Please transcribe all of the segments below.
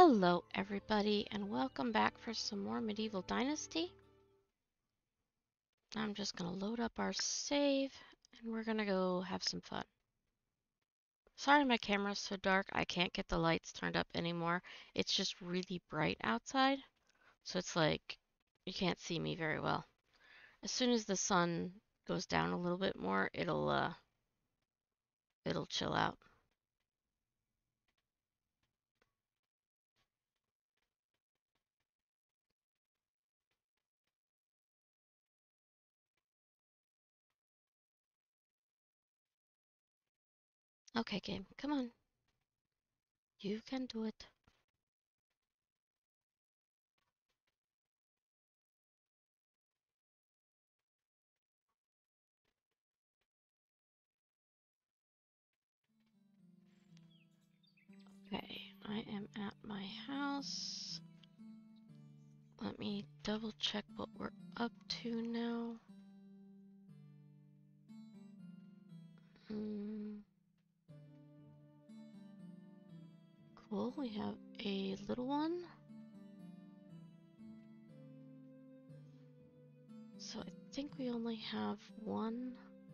Hello everybody and welcome back for some more Medieval Dynasty. I'm just gonna load up our save and we're gonna go have some fun. Sorry my camera's so dark, I can't get the lights turned up anymore. It's just really bright outside, so it's like you can't see me very well. As soon as the sun goes down a little bit more, it'll chill out. Okay, game, come on. You can do it. Okay, I am at my house. Let me double check what we're up to now. Cool, we have a little one. So I think we only have one.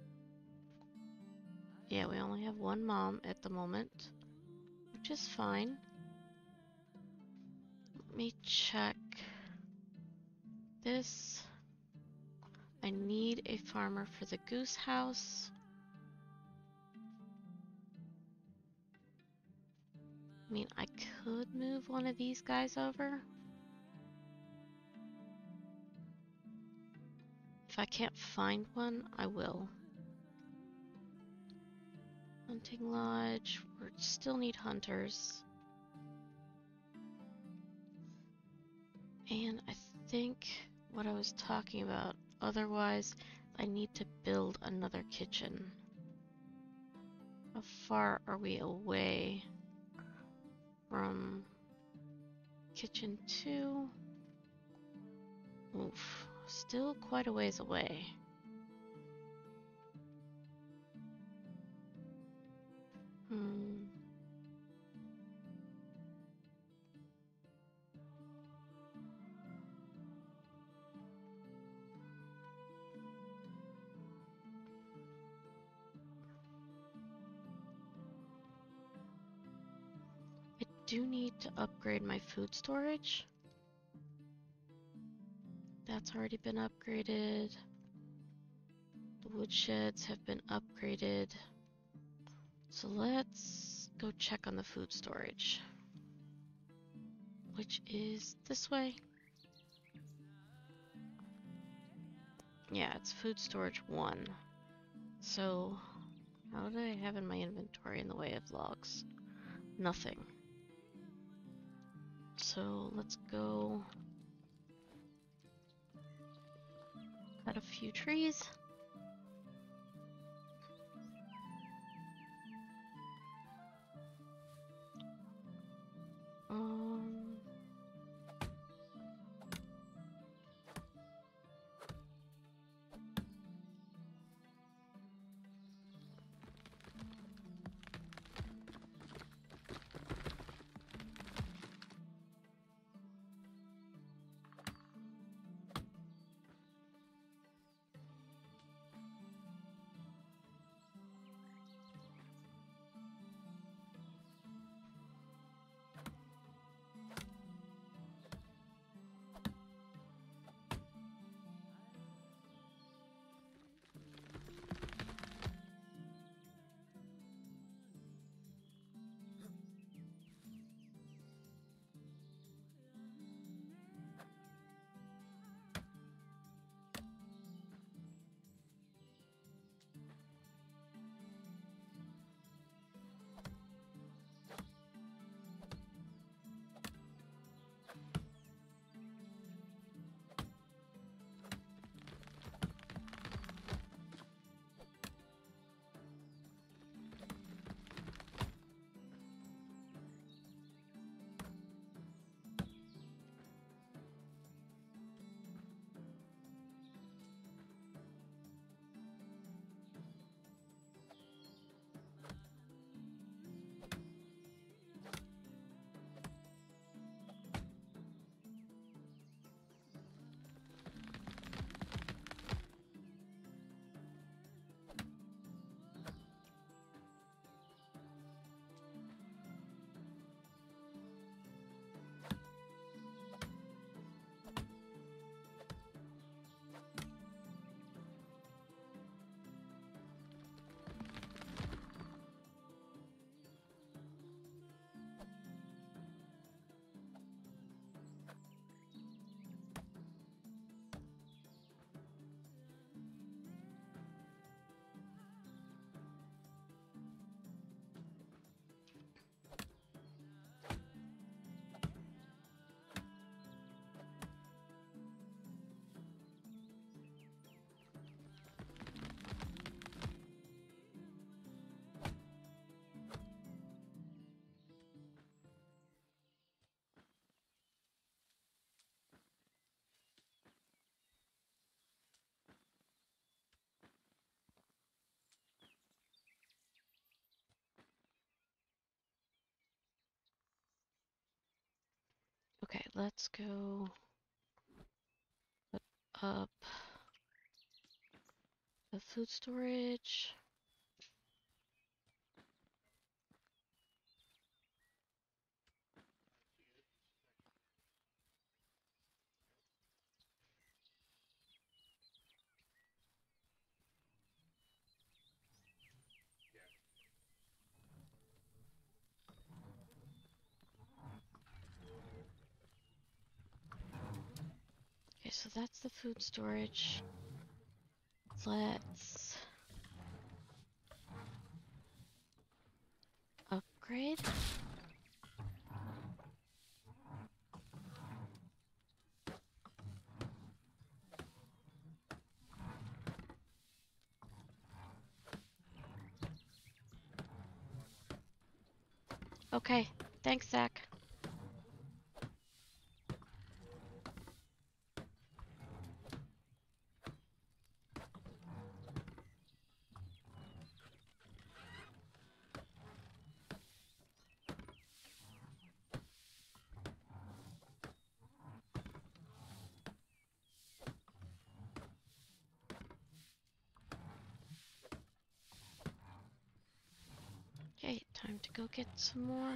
Yeah, we only have one mom at the moment, which is fine. Let me check this. I need a farmer for the goose house. I mean, I could move one of these guys over. If I can't find one, I will. Hunting lodge, we still need hunters. And I think what I was talking about, otherwise I need to build another kitchen. How far are we away from kitchen 2? Oof, still quite a ways away. I do need to upgrade my food storage. That's already been upgraded. The woodsheds have been upgraded. So let's go check on the food storage, which is this way. Yeah, it's food storage 1. So, how do I have in my inventory in the way of logs? Nothing. So, let's go cut a few trees. let's go put up the food storage. Okay, so that's the food storage. Let's upgrade. Okay, thanks, Zach. Okay, time to go get some more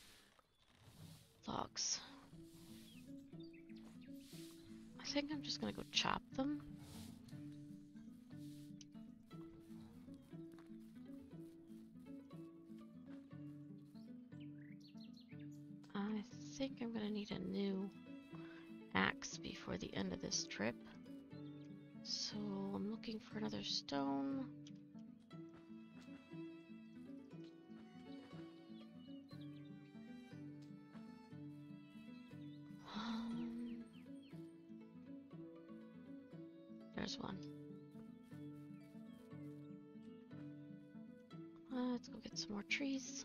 logs. I think I'm just gonna go chop them. I think I'm gonna need a new axe before the end of this trip. So I'm looking for another stone. There's one. Let's go get some more trees.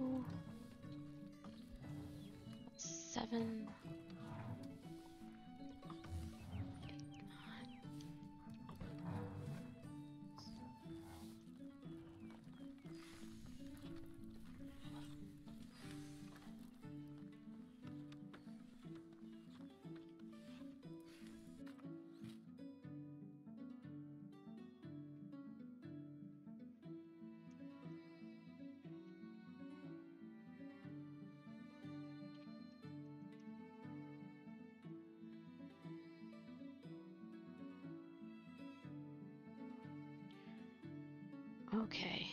2. That's 7. Okay.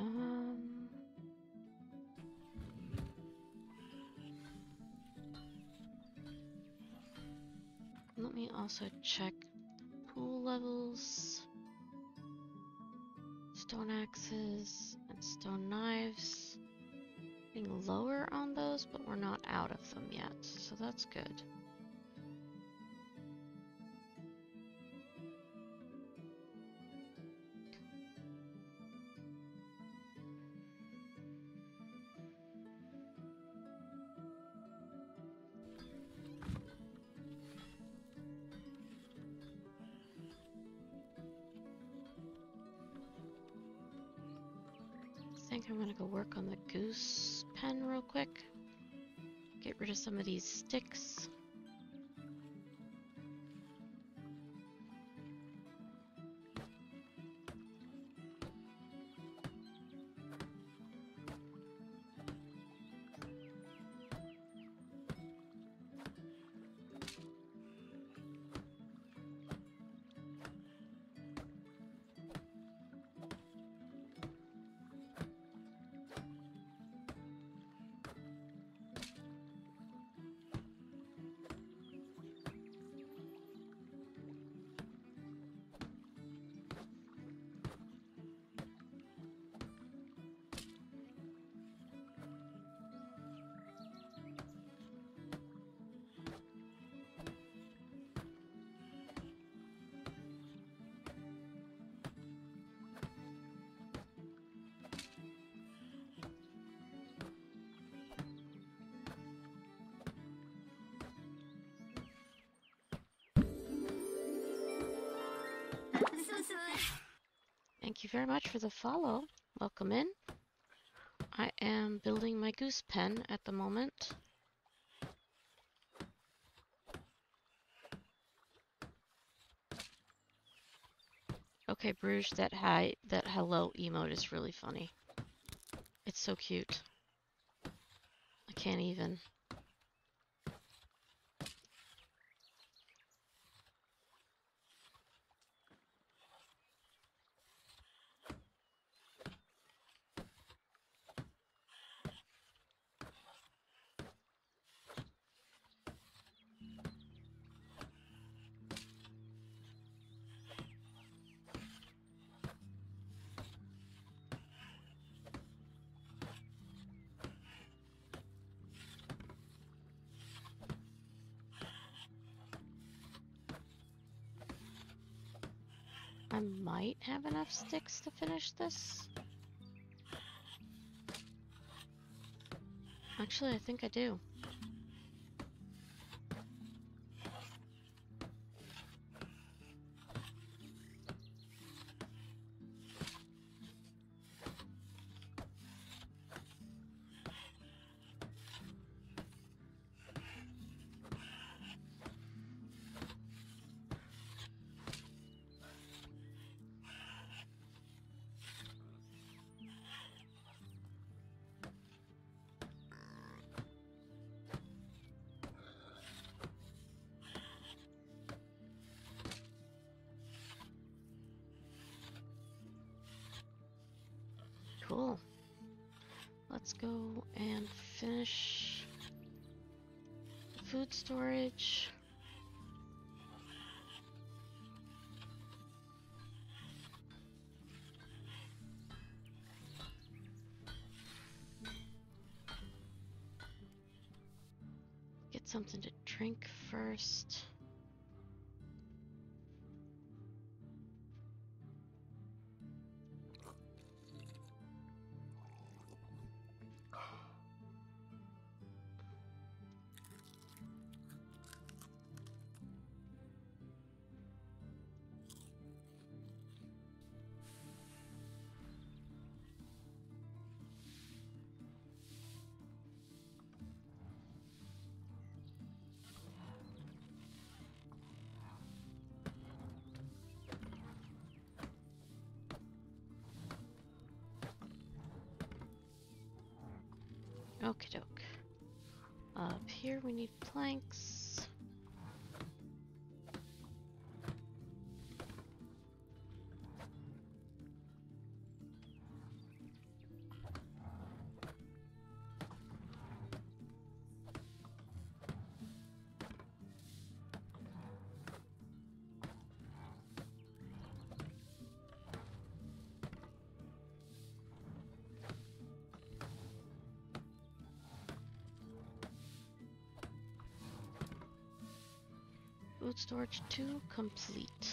Let me also check pool levels, stone axes, and stone knives. Getting lower on those, but we're not out of them yet, so that's good. I think I'm gonna go work on the goose pen real quick. Get rid of some of these sticks. Thank you very much for the follow. Welcome in. I am building my goose pen at the moment. Okay, Bruges, that hello emote is really funny. It's so cute. I can't even. I might have enough sticks to finish this. Actually, I think I do. Cool. Let's go and finish food storage. Get something to drink first. Okie doke. Up here we need planks. Food storage 2 complete.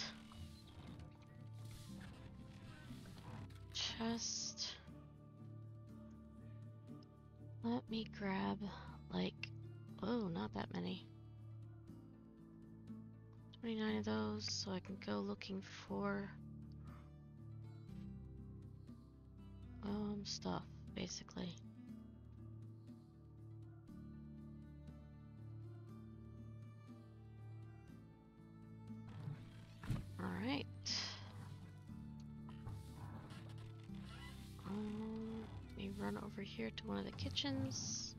Chest. Let me grab, like, oh, not that many. 29 of those, so I can go looking for stuff, basically. Alright. Let me run over here to one of the kitchens.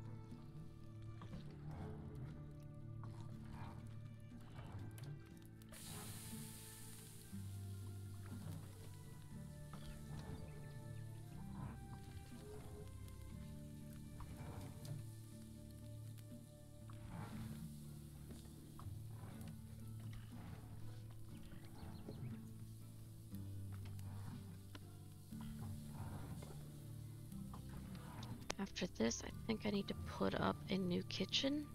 After this, I think I need to put up a new kitchen.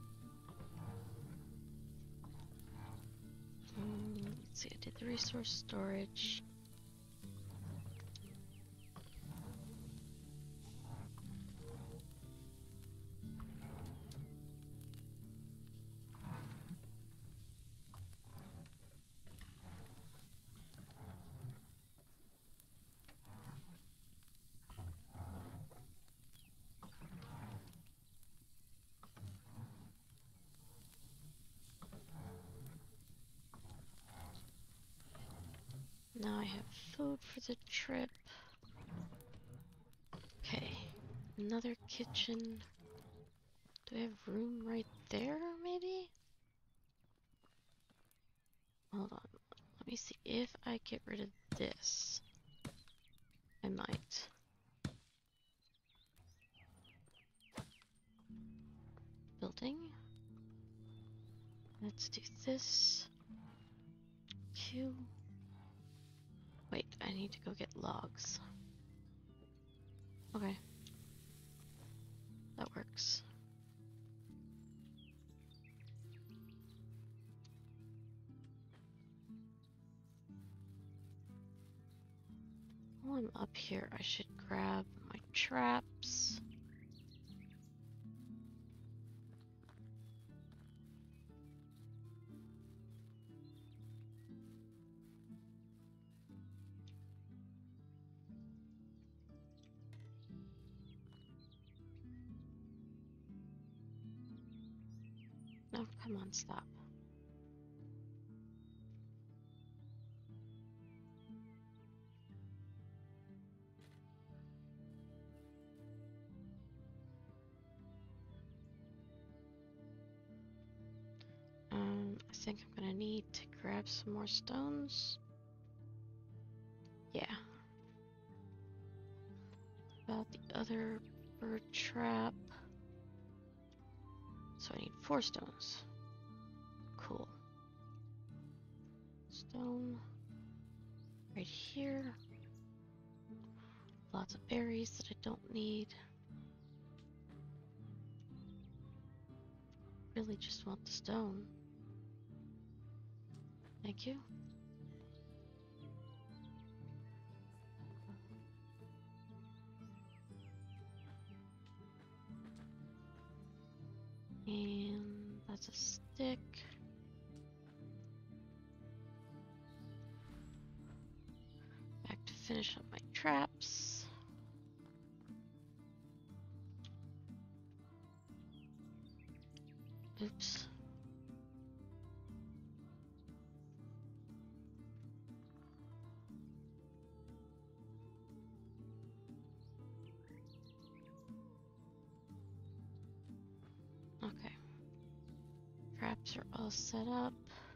Let's see, I did the resource storage. Now I have food for the trip. Okay, another kitchen. Do I have room right there, maybe? Hold on, let me see if I get rid of this. I might. Building. Let's do this. Q. Wait, I need to go get logs. Okay. That works. While I'm up here, I should grab my traps. No, come on, stop. I think I'm gonna need to grab some more stones. Yeah. About the other bird trap. So I need 4 stones. Cool. Stone. Right here. Lots of berries that I don't need. Really just want the stone. Thank you. And that's a stick. Back to finish up my traps. Oops. These are all set up.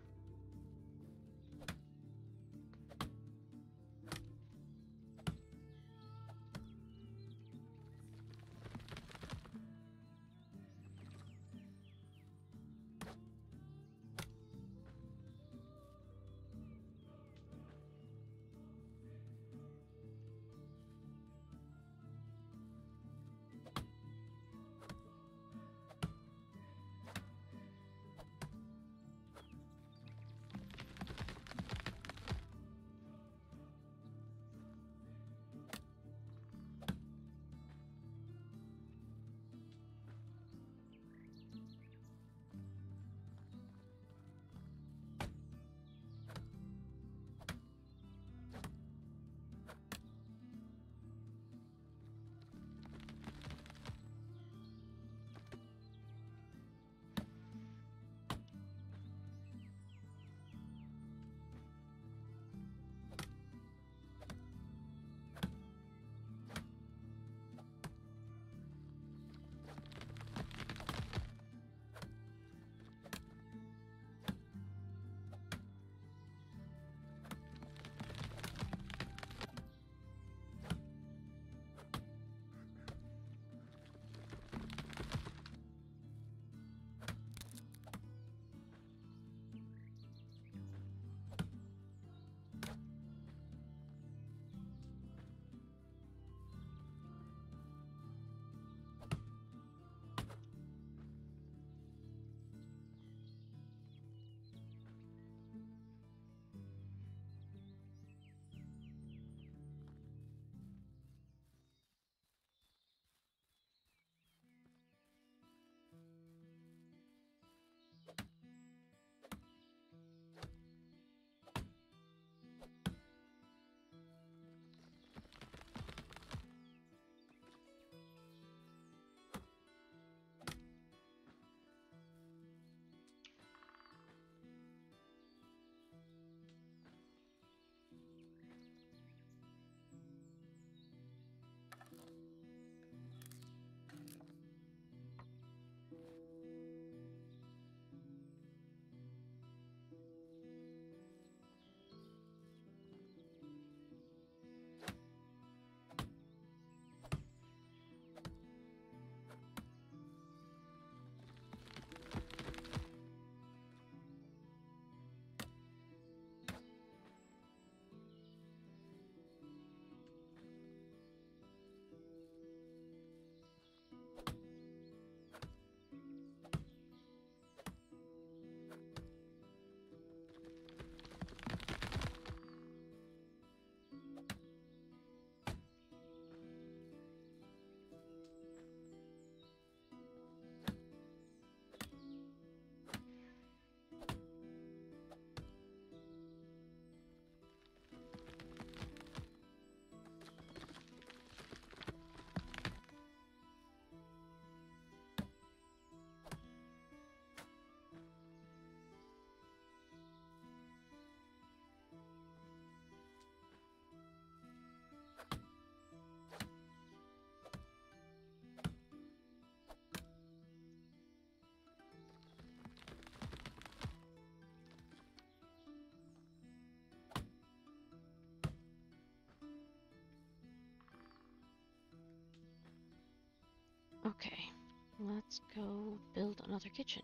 Okay, let's go build another kitchen.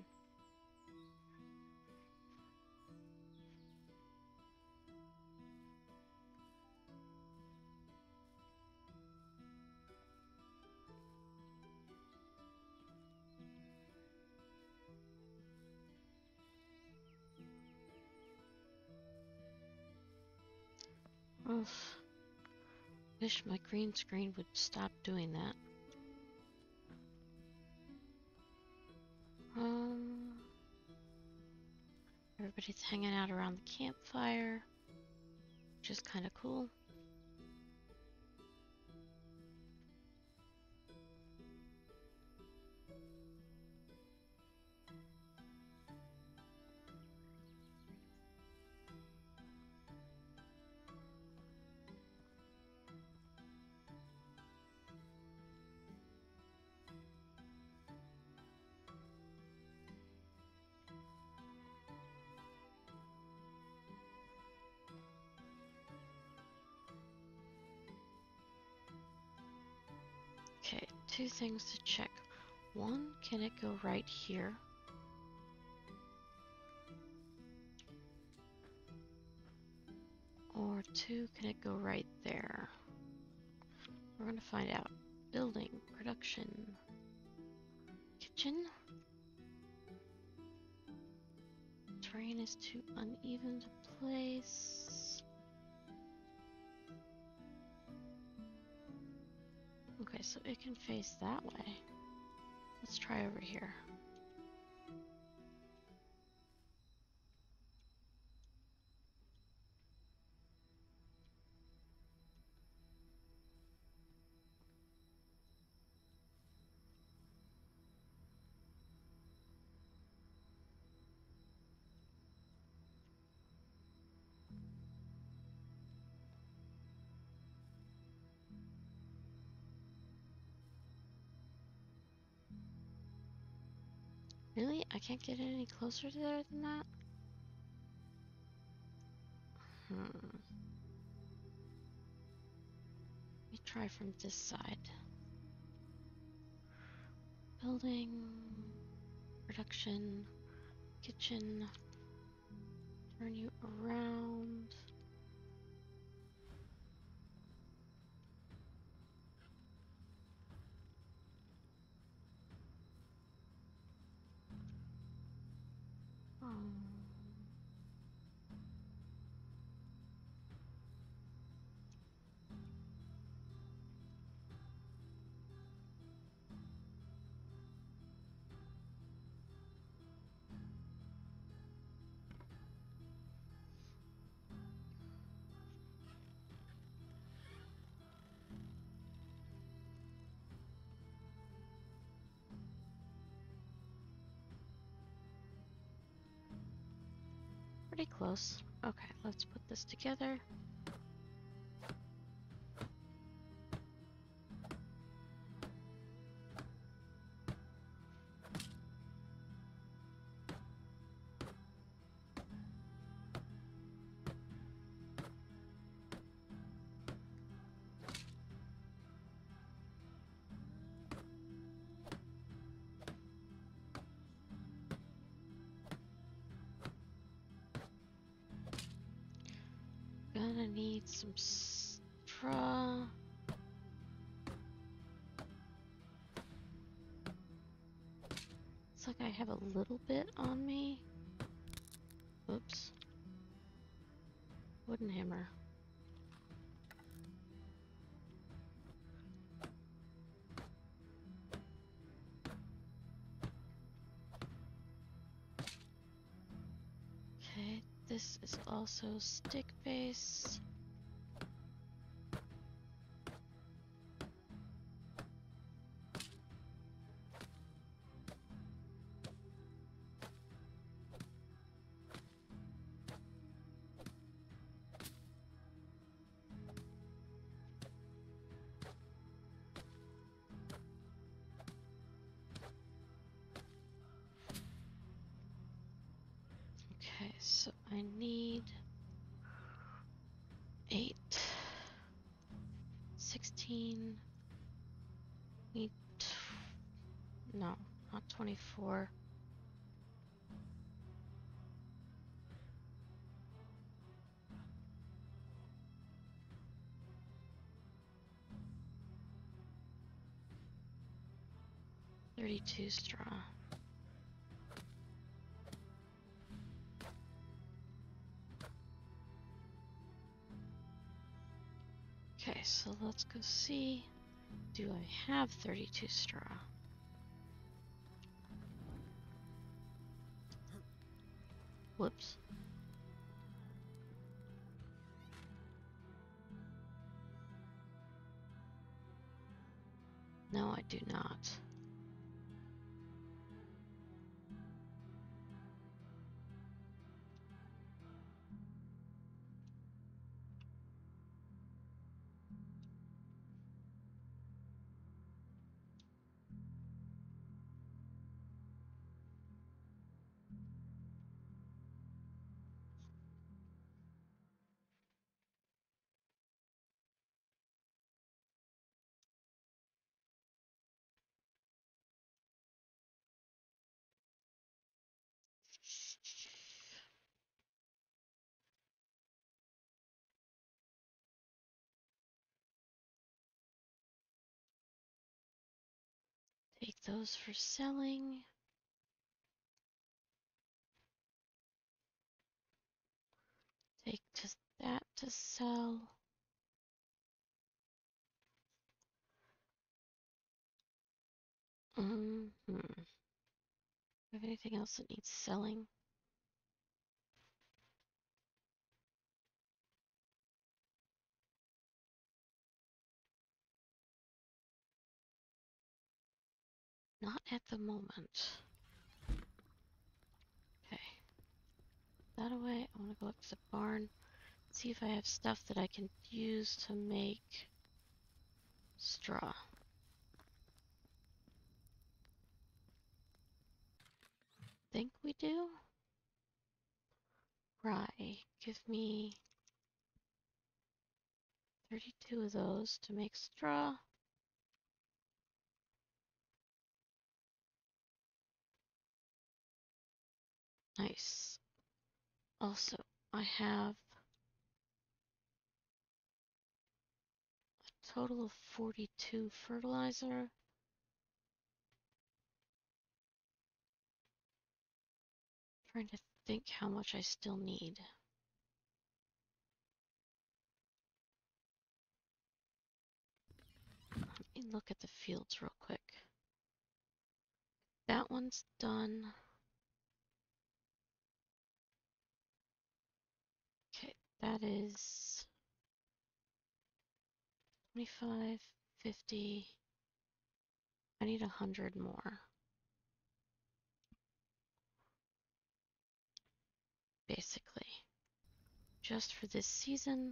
Oh, wish my green screen would stop doing that. Everybody's hanging out around the campfire, which is kind of cool. two things to check. One, can it go right here? Or two, can it go right there? We're gonna find out. Building, production, kitchen. Terrain is too uneven to place. Okay, so it can face that way. Let's try over here. Really? I can't get any closer to there than that? Let me try from this side. Building, production, kitchen. Turn you around. Pretty close. Okay, let's put this together. Gonna need some straw. Looks like I have a little bit on me. Oops. Wooden hammer. Okay, this is also stick base. Okay, so I need 8, 16, need, no, not 24. $32 straw. Okay, so let's go see. Do I have 32 straw? Whoops. No, I do not. those for selling. Take just that to sell. Have anything else that needs selling? Not at the moment. Okay. That away. I want to go up to the barn, see if I have stuff that I can use to make straw. Think we do? Rye. Give me 32 of those to make straw. Nice. Also, I have a total of 42 fertilizer. Trying to think how much I still need. Let me look at the fields real quick. That one's done. Okay, that is 25, 50. I need 100 more. Basically. Just for this season.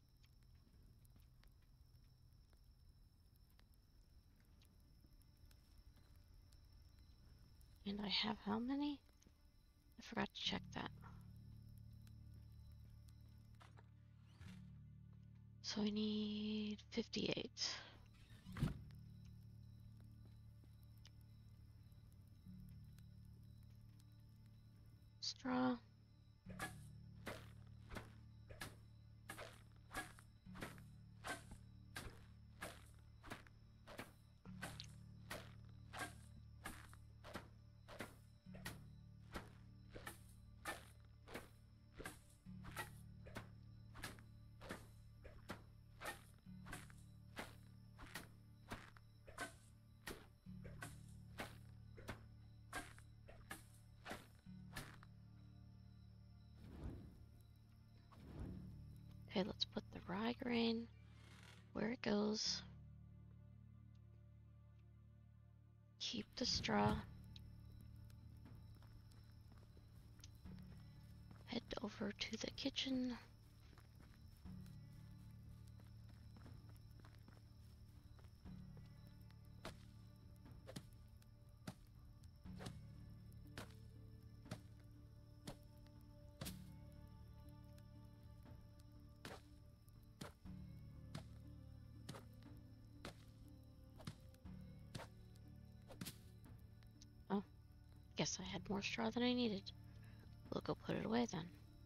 And I have how many? I forgot to check that. So I need 58. Straw. Okay, let's put the rye grain where it goes. Keep the straw. Head over to the kitchen. Oh, guess I had more straw than I needed. We'll go put it away then.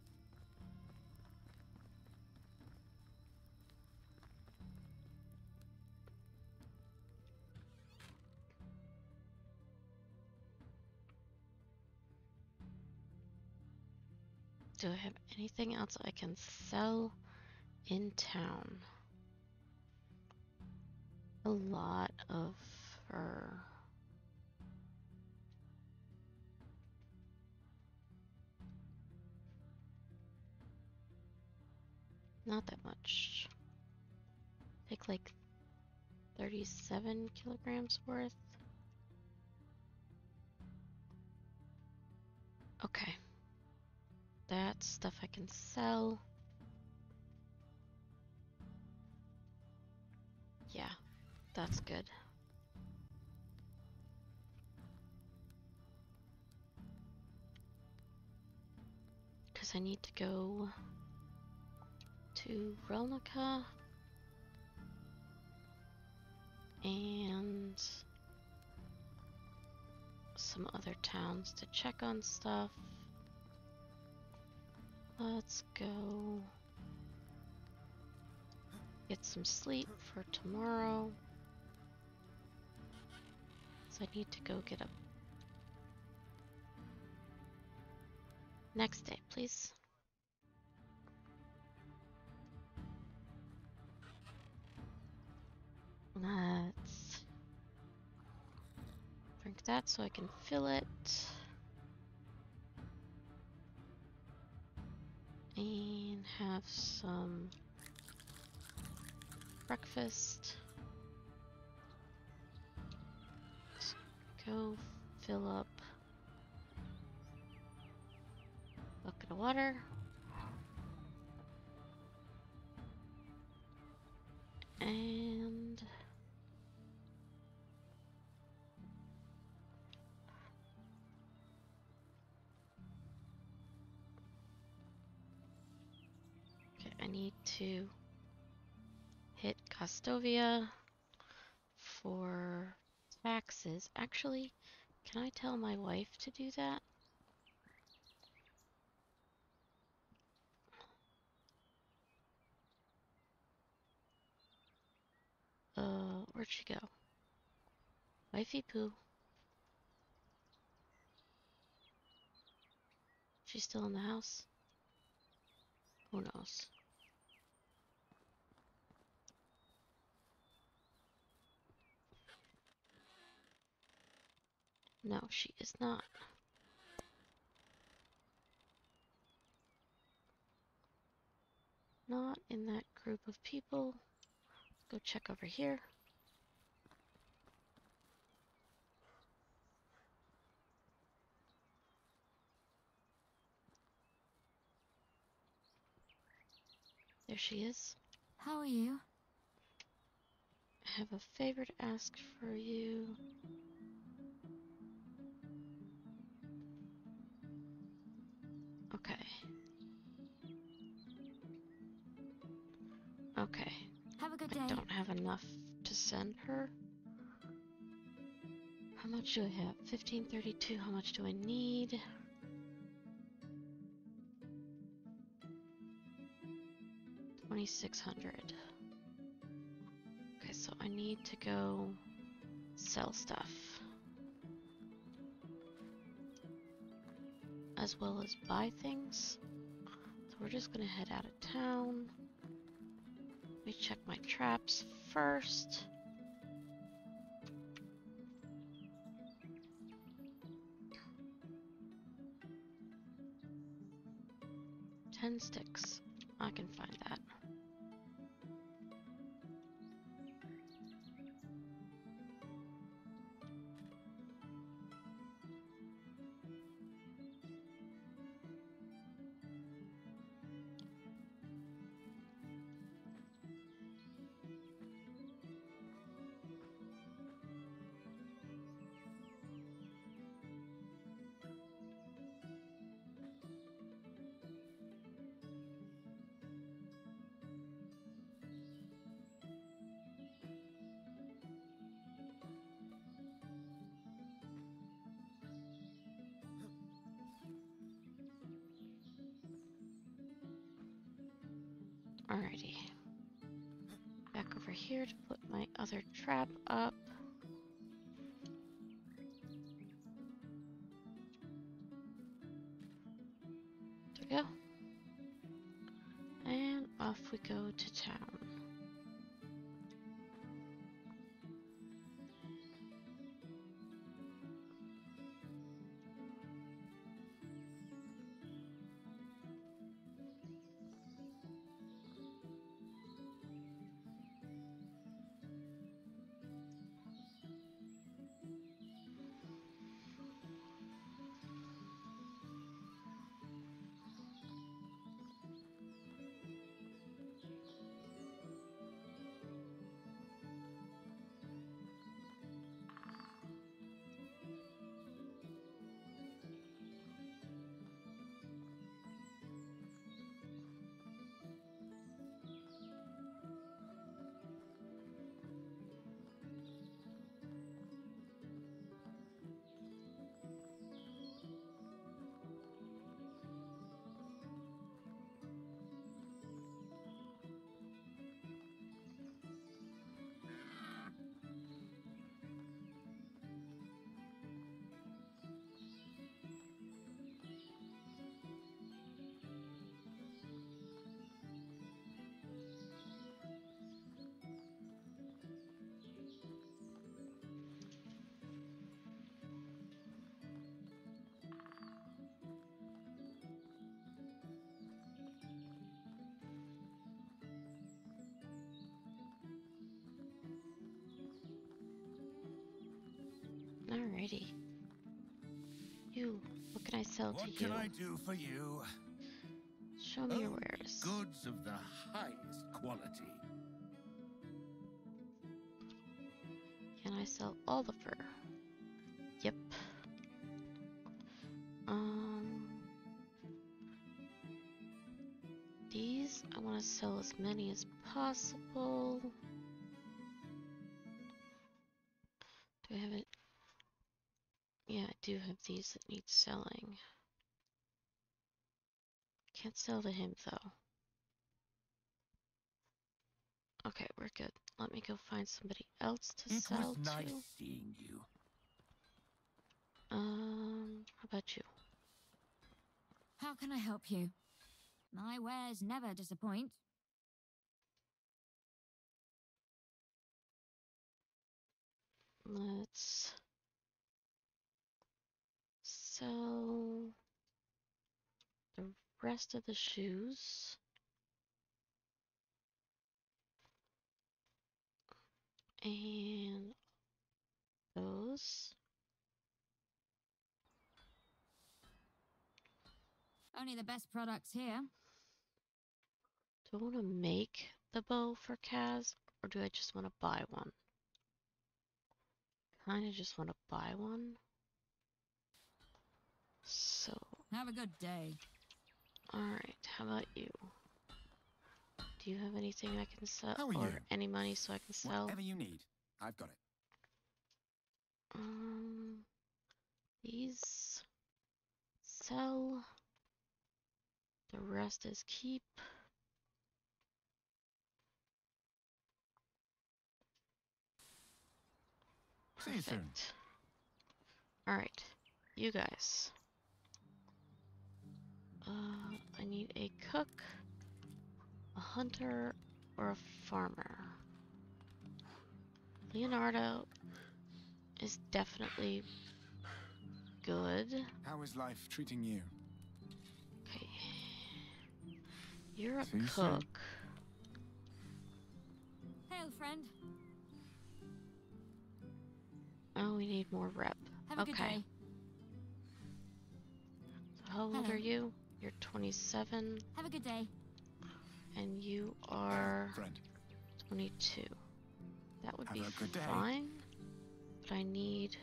Do I have anything else I can sell in town? A lot of fur. Not that much. Take like 37 kilograms worth. Okay. That's stuff I can sell. Yeah, that's good. Because I need to go to Relnica and some other towns to check on stuff. Let's go get some sleep for tomorrow. So I need to go get a... Next day, please. Let's drink that so I can fill it. And have some breakfast. Let's go fill up a bucket of water. And okay, I need to hit Costovia for taxes. Actually, can I tell my wife to do that? Where'd she go? Wifey poo. She's still in the house? Who knows? No, she is not. Not in that group of people. Go check over here. There she is. How are you? I have a favor to ask for you. Okay. Okay. Have a good I day. don't have enough to send her. How much do I have? 1532. How much do I need? 2600. Okay, so I need to go sell stuff. As well as buy things. So we're just gonna head out of town. Let me check my traps first. Ten sticks. I can find that. Alrighty. Back over here to put my other trap up. There we go. And off we go to town. Alrighty. You, what can I sell to you? What can I do for you? Show me your wares. Goods of the highest quality. Can I sell all the fur? Yep. These, I want to sell as many as possible. Do I have it? Yeah, I do have these that need selling. Can't sell to him though. Okay, we're good. Let me go find somebody else to sell to. It was nice seeing you. How about you? How can I help you? My wares never disappoint. Let's sell the rest of the shoes. And those. Only the best products here. Do I want to make the bow for Kaz, or do I just want to buy one? Kinda just want to buy one. So. Have a good day. Alright, how about you? Do you have anything I can sell? How are Or you? any money so I can sell? Whatever you need, I've got it. These sell. The rest is keep. See you soon. Perfect. Alright, you guys. I need a cook, a hunter, or a farmer. Leonardo is definitely good. How is life treating you? Okay. You're a See you soon. cook. Hail, friend. Oh, we need more rep. Have a good Okay. day. So how old Hello. are you? You're 27, Have a good day. and you are Friend. 22. That would Have be a good day. fine, but I need...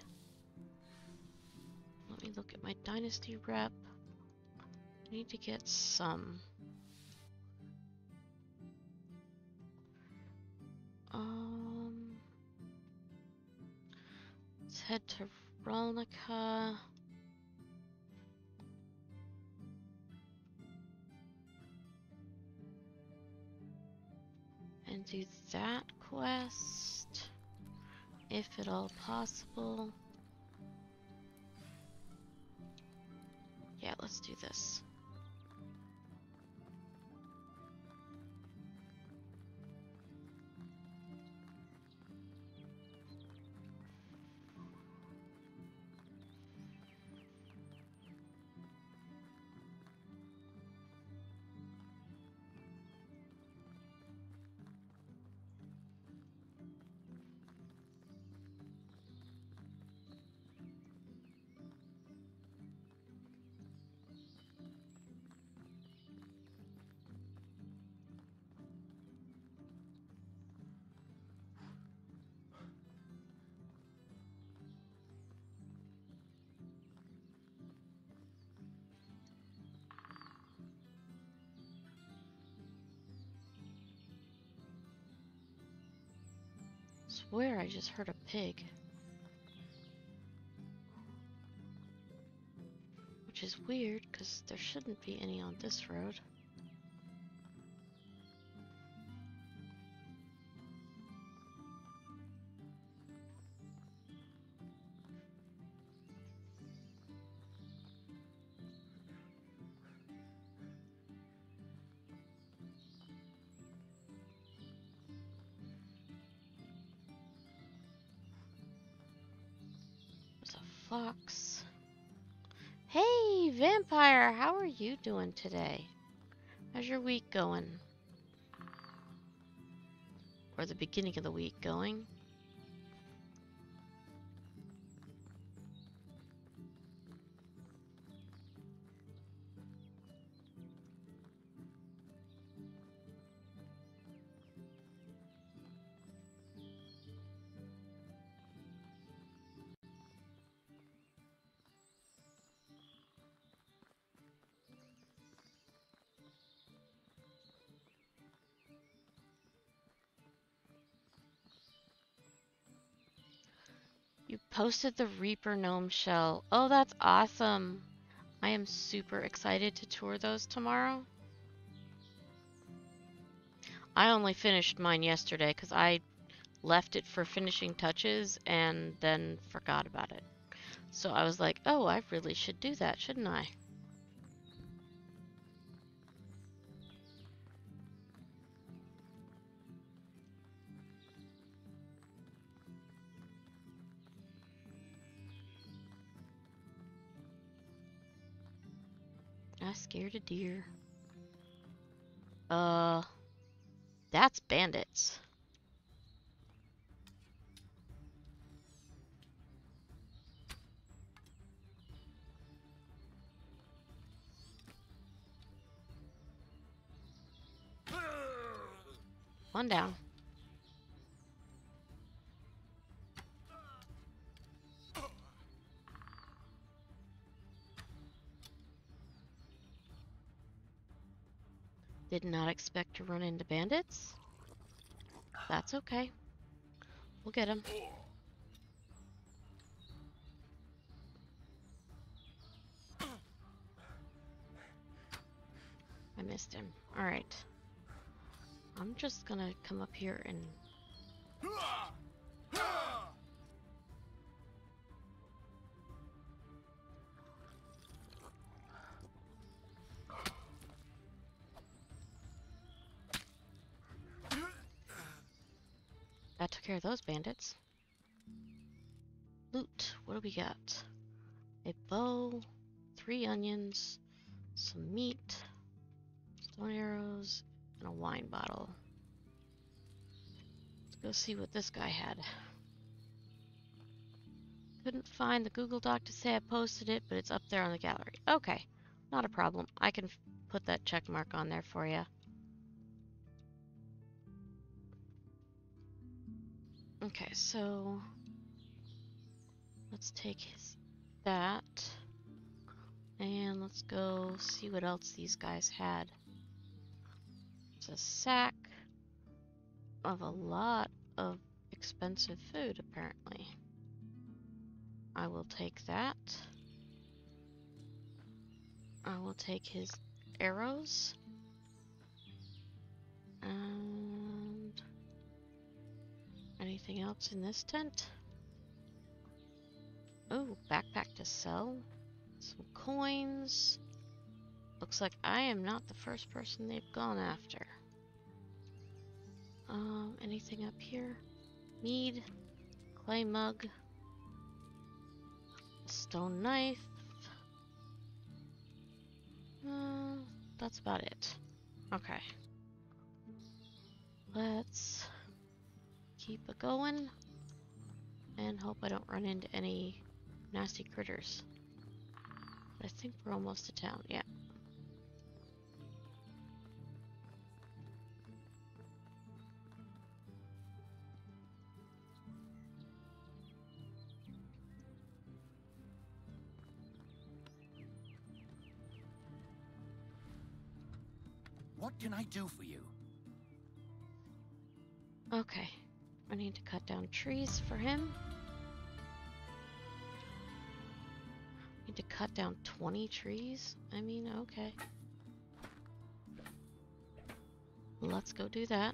Let me look at my dynasty rep. I need to get some. Let's head to Rolnica. And do that quest, if at all possible. Yeah, let's do this. Swear I just heard a pig. Which is weird, because there shouldn't be any on this road. There's a fox. Hey, vampire, how are you doing today? How's your week going? Or the beginning of the week going? posted the Reaper Gnome shell. Oh, that's awesome. I am super excited to tour those tomorrow. I only finished mine yesterday because I left it for finishing touches and then forgot about it. So I was like, oh, I really should do that, shouldn't I? I scared a deer. That's bandits. One down. Did not expect to run into bandits. That's okay. We'll get him. I missed him. Alright. I'm just gonna come up here and... That took care of those bandits. Loot. What do we got? A bow, 3 onions, some meat, stone arrows, and a wine bottle. Let's go see what this guy had. Couldn't find the Google Doc to say I posted it, but it's up there on the gallery. Okay, not a problem. I can put that check mark on there for you. Okay, so let's take that, and let's go see what else these guys had. It's a sack of a lot of expensive food, apparently. I will take that. I will take his arrows. And anything else in this tent? Oh, backpack to sell. Some coins. Looks like I am not the first person they've gone after. Anything up here? Mead, clay mug, a stone knife. That's about it. Okay. Let's keep it going and hope I don't run into any nasty critters. But I think we're almost to town, yeah. What can I do for you? Okay. I need to cut down trees for him. Need to cut down 20 trees? I mean, okay. Let's go do that.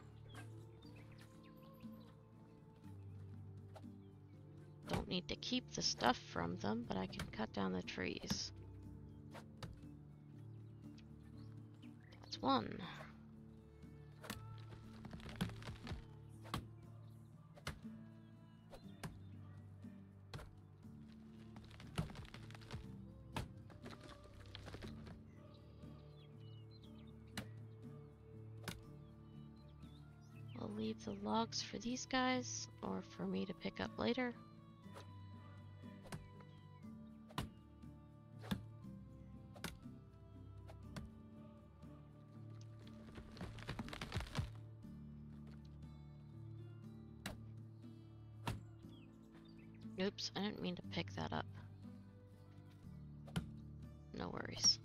Don't need to keep the stuff from them, but I can cut down the trees. That's one. I'll leave the logs for these guys, or for me to pick up later. Oops, I didn't mean to pick that up. No worries.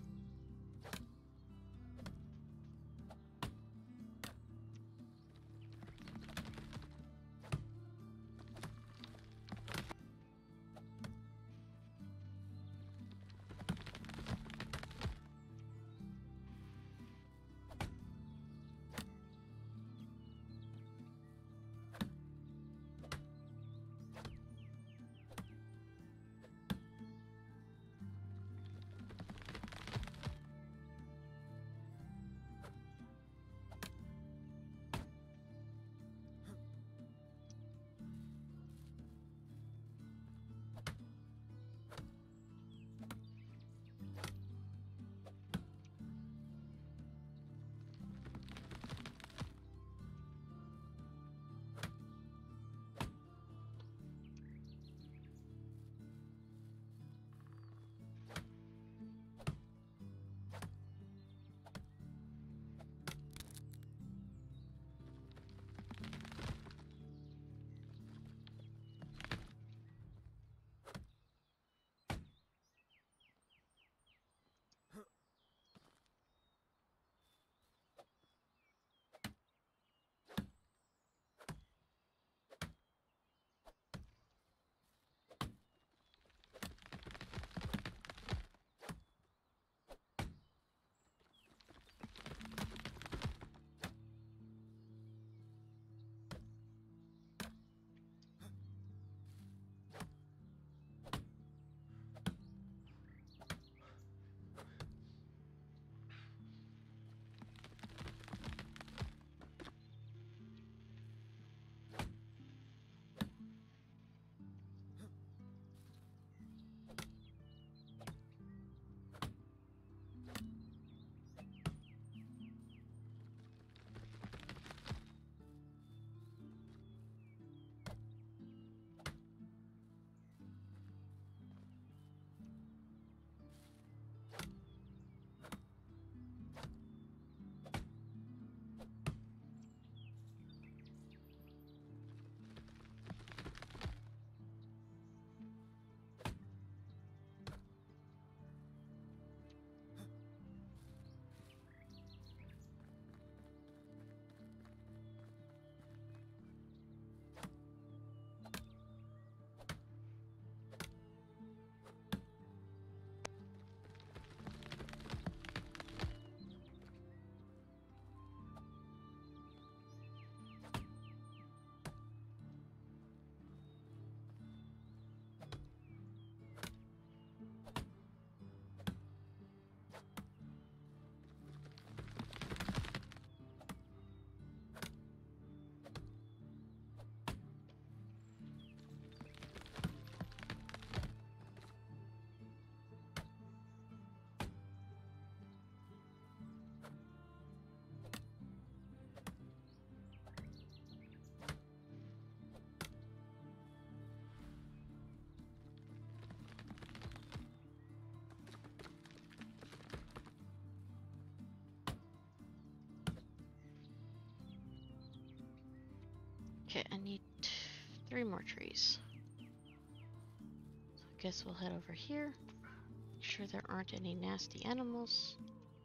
Okay, I need 3 more trees. So I guess we'll head over here. Make sure there aren't any nasty animals.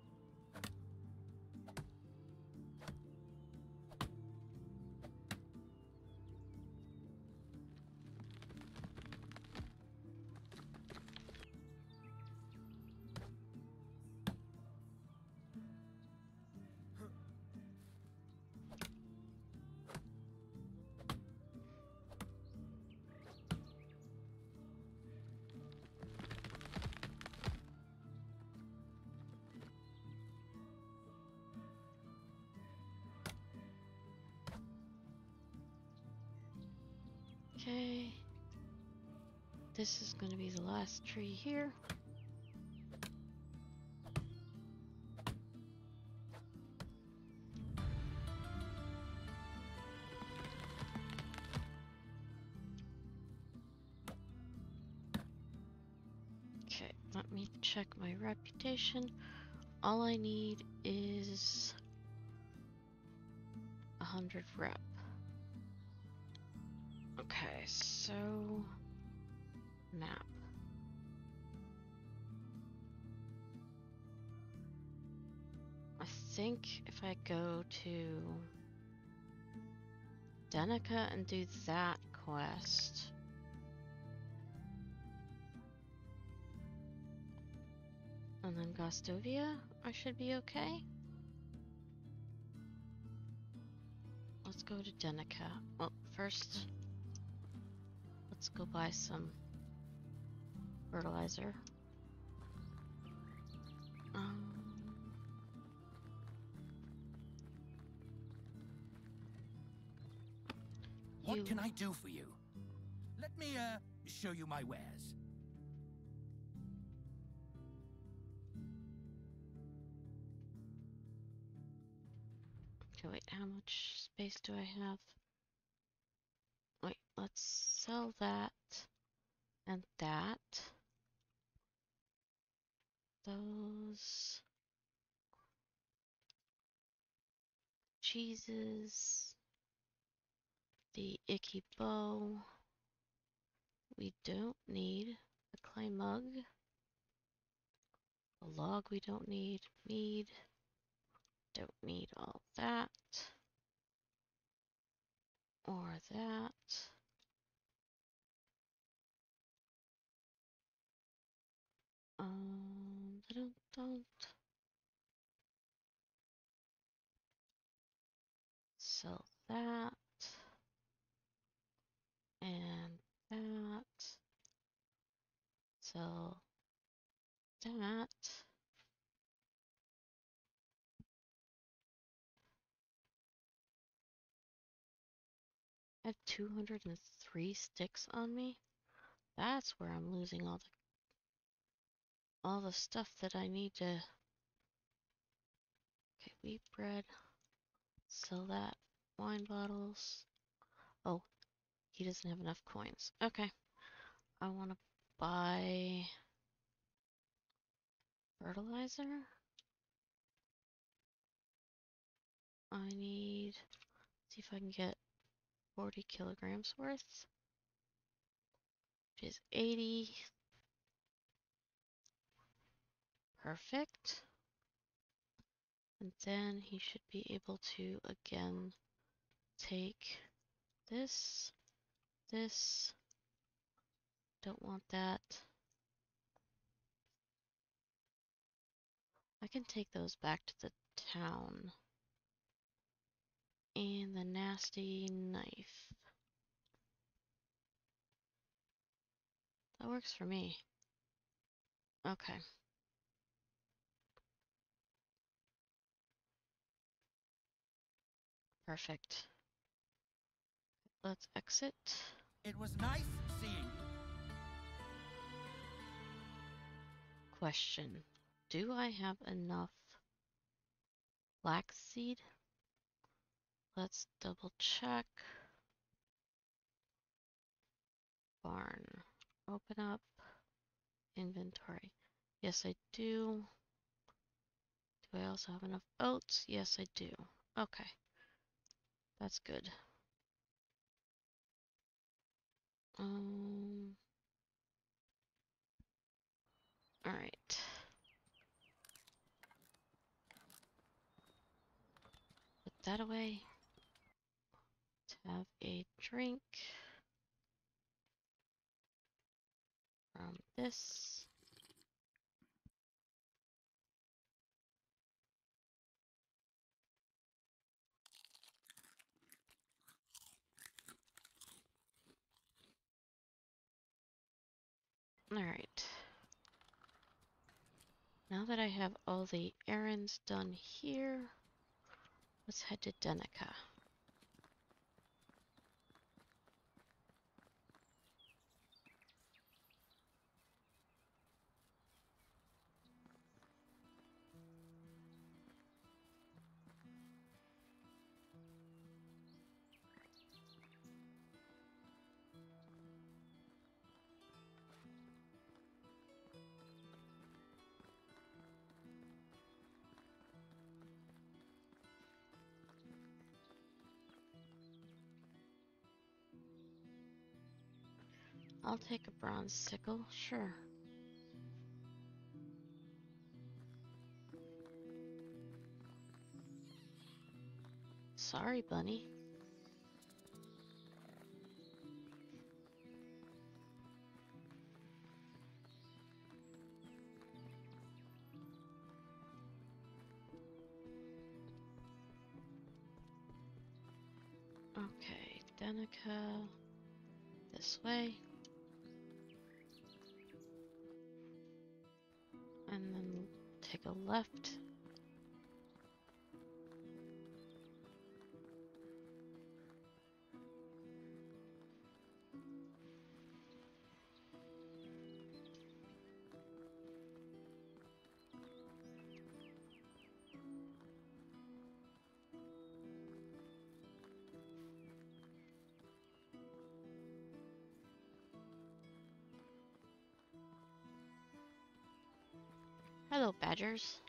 Okay. This is going to be the last tree here. Okay, let me check my reputation. All I need is 100 rep. Okay, so map. I think if I go to Denica and do that quest, and then Gostovia, I should be okay. Let's go to Denica. Well, first, let's go buy some fertilizer. What can I do for you? Let me, show you my wares. Okay, wait, how much space do I have? Wait, let's sell that and that. Those cheeses. The icky bow. We don't need the clay mug. The log we don't need. Mead. Don't need all that. Or that. Don't. Sell that. And that. Sell that. I have 203 sticks on me. That's where I'm losing all the stuff that I need to. Okay, wheat bread. Sell that. Wine bottles. Oh, he doesn't have enough coins. Okay. I want to buy fertilizer. I need, see if I can get 40 kilograms worth, which is 80. Perfect. And then he should be able to again take this, this, don't want that. I can take those back to the town. And the nasty knife. That works for me. Okay. Perfect. Let's exit. It was nice seeing you. Question. Do I have enough flaxseed? Let's double check. Barn. Open up. Inventory. Yes, I do. Do I also have enough oats? Yes, I do. Okay. That's good. All right. Put that away. Let's have a drink from this. All right. Now that I have all the errands done here, let's head to Denica. I'll take a bronze sickle, sure. Sorry, bunny. Okay, Denica, this way. And then take a left. Hello, badgers.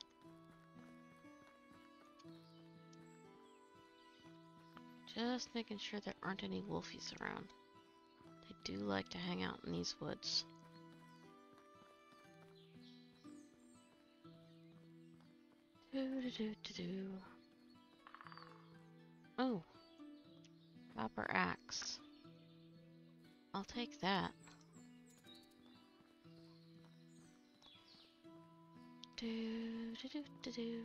Just making sure there aren't any wolfies around. They do like to hang out in these woods. Do. Oh, copper axe. I'll take that. Do.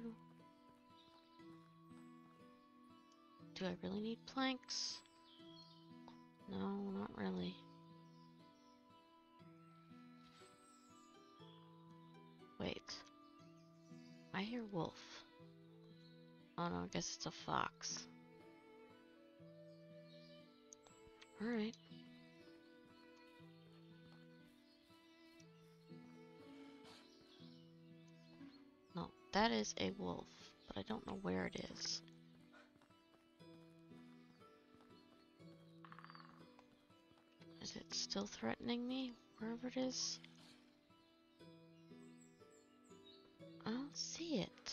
Do I really need planks? No, not really. Wait. I hear wolf. Oh no, I guess it's a fox. Alright. No, that is a wolf, but I don't know where it is. Is it still threatening me, wherever it is? I don't see it.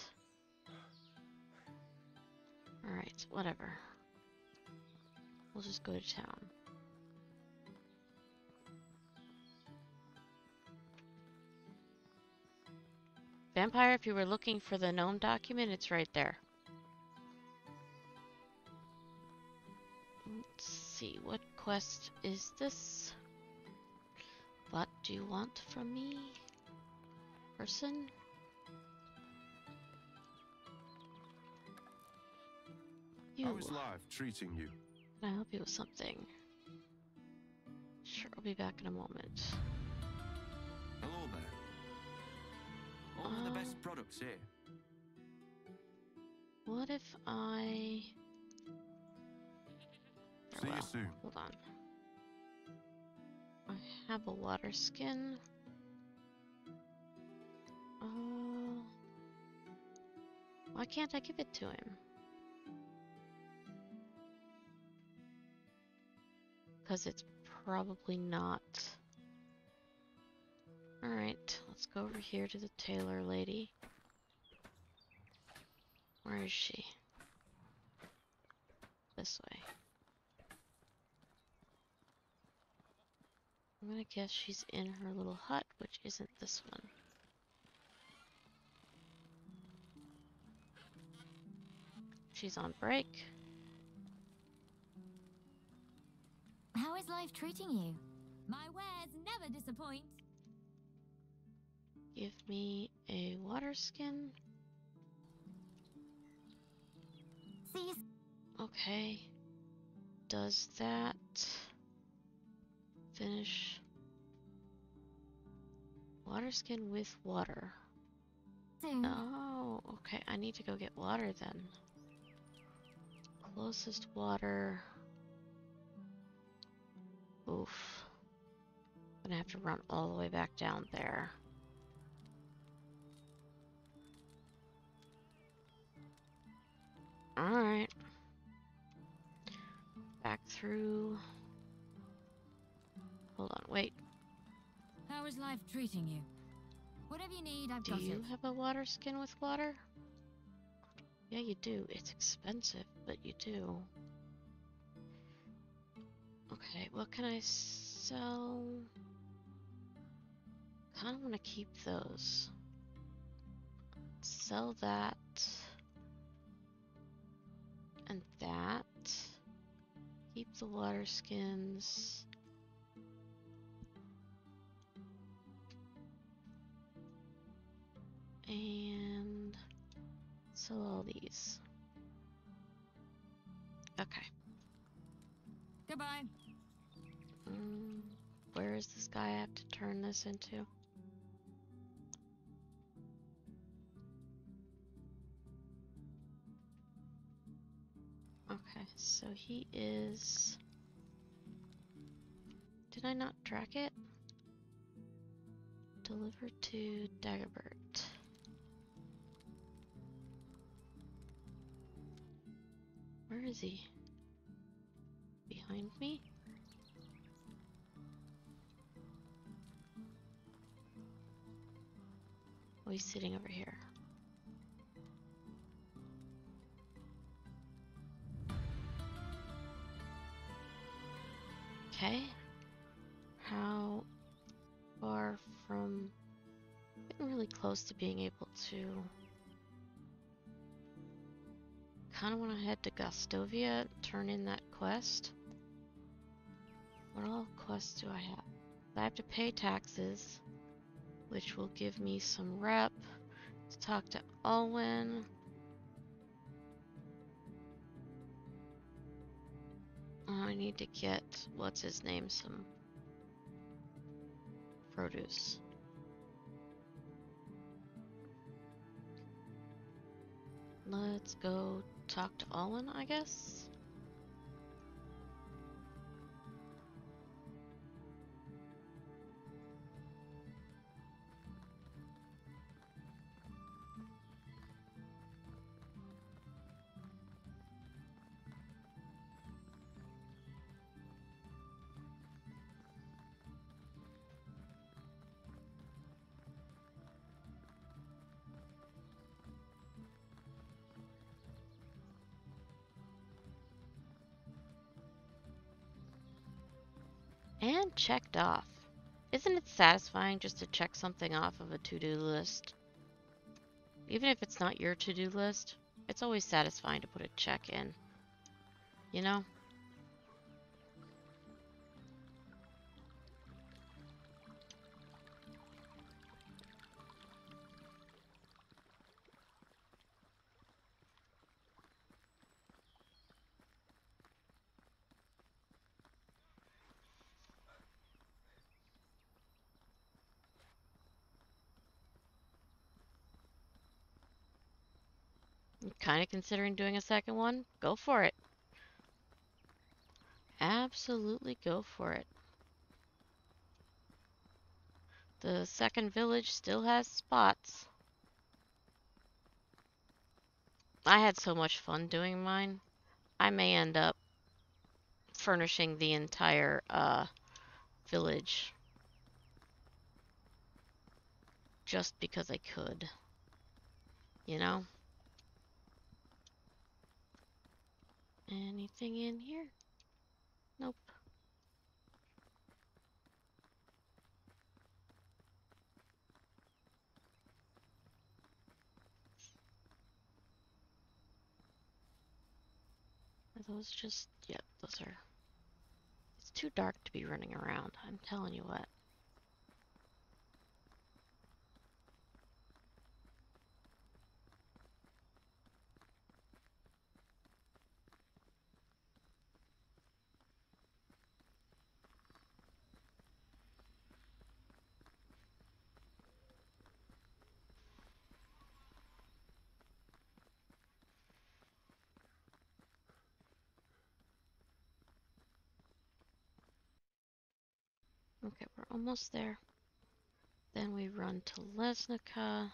Alright, whatever. We'll just go to town. Vampire, if you were looking for the gnome document, it's right there. Let's see, what quest is this? What do you want from me? Person? You. How is life treating you? Can I help you with something? Sure, I'll be back in a moment. Hello there. Only the best products here. What if I... See you soon. Hold on. I have a water skin. Why can't I give it to him? Because it's probably not. Alright, let's go over here to the tailor lady. Where is she? This way. I'm gonna guess she's in her little hut, which isn't this one. She's on break. How is life treating you? My wares never disappoint. Give me a water skin. See, Okay. Does that finish water skin with water? soon. Oh, okay. I need to go get water then. Closest water. Oof. Gonna have to run all the way back down there. Alright. Back through. Hold on, wait. How is life treating you? Whatever you need, I've Do got you it. have a water skin with water? Yeah, you do. It's expensive, but you do. Okay, what can I sell? Kinda wanna keep those. Sell that. And that. Keep the water skins. And sell all these. Okay. Goodbye. Where is this guy I have to turn this into? Okay, so he is... Did I not track it? Deliver to Dagobert. Where is he? Behind me? Oh, he's sitting over here. Okay. How far from... Getting really close to being able to... Kinda wanna head to Gostovia, turn in that quest. What all quests do I have? I have to pay taxes, which will give me some rep to talk to Alwyn. I need to get, what's his name, some produce. Let's go talk to Alwyn, I guess. And checked off. Isn't it satisfying just to check something off of a to-do list? Even if it's not your to-do list, it's always satisfying to put a check in. You know? I'm kind of considering doing a second one. Go for it. Absolutely go for it. The second village still has spots. I had so much fun doing mine. I may end up furnishing the entire village just because I could. You know? Anything in here? Nope. Are those just... Yep, those are... It's too dark to be running around, I'm telling you what. Okay, we're almost there. Then we run to Lesnica.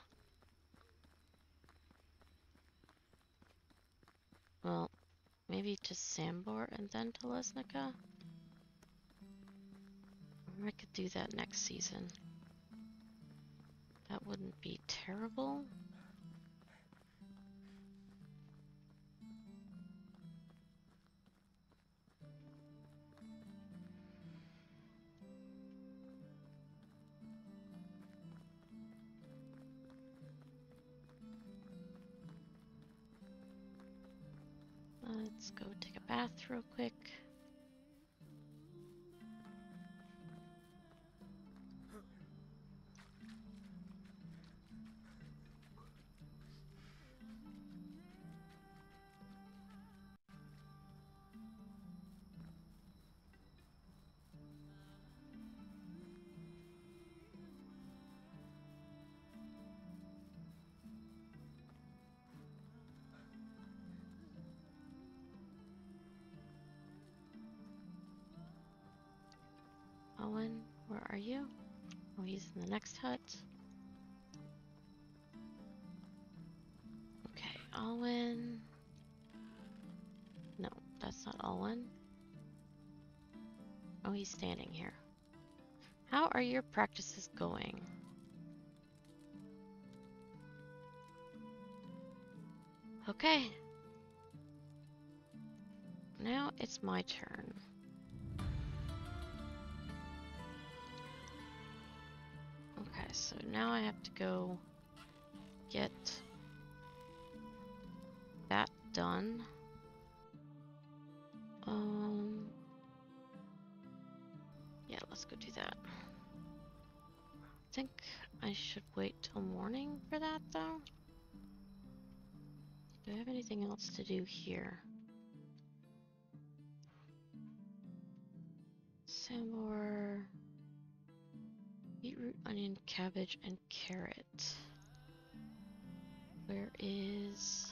Well, maybe to Sambor and then to Lesnica? Or I could do that next season. That wouldn't be terrible. Let's go take a bath real quick. Owen, where are you? Oh, he's in the next hut. Okay, Owen. No, that's not Owen. Oh, he's standing here. How are your practices going? Okay. Now it's my turn. Okay, so now I have to go get that done. Yeah, let's go do that. I think I should wait till morning for that, though. Do I have anything else to do here? Sambor, beetroot, onion, cabbage, and carrot. Where is...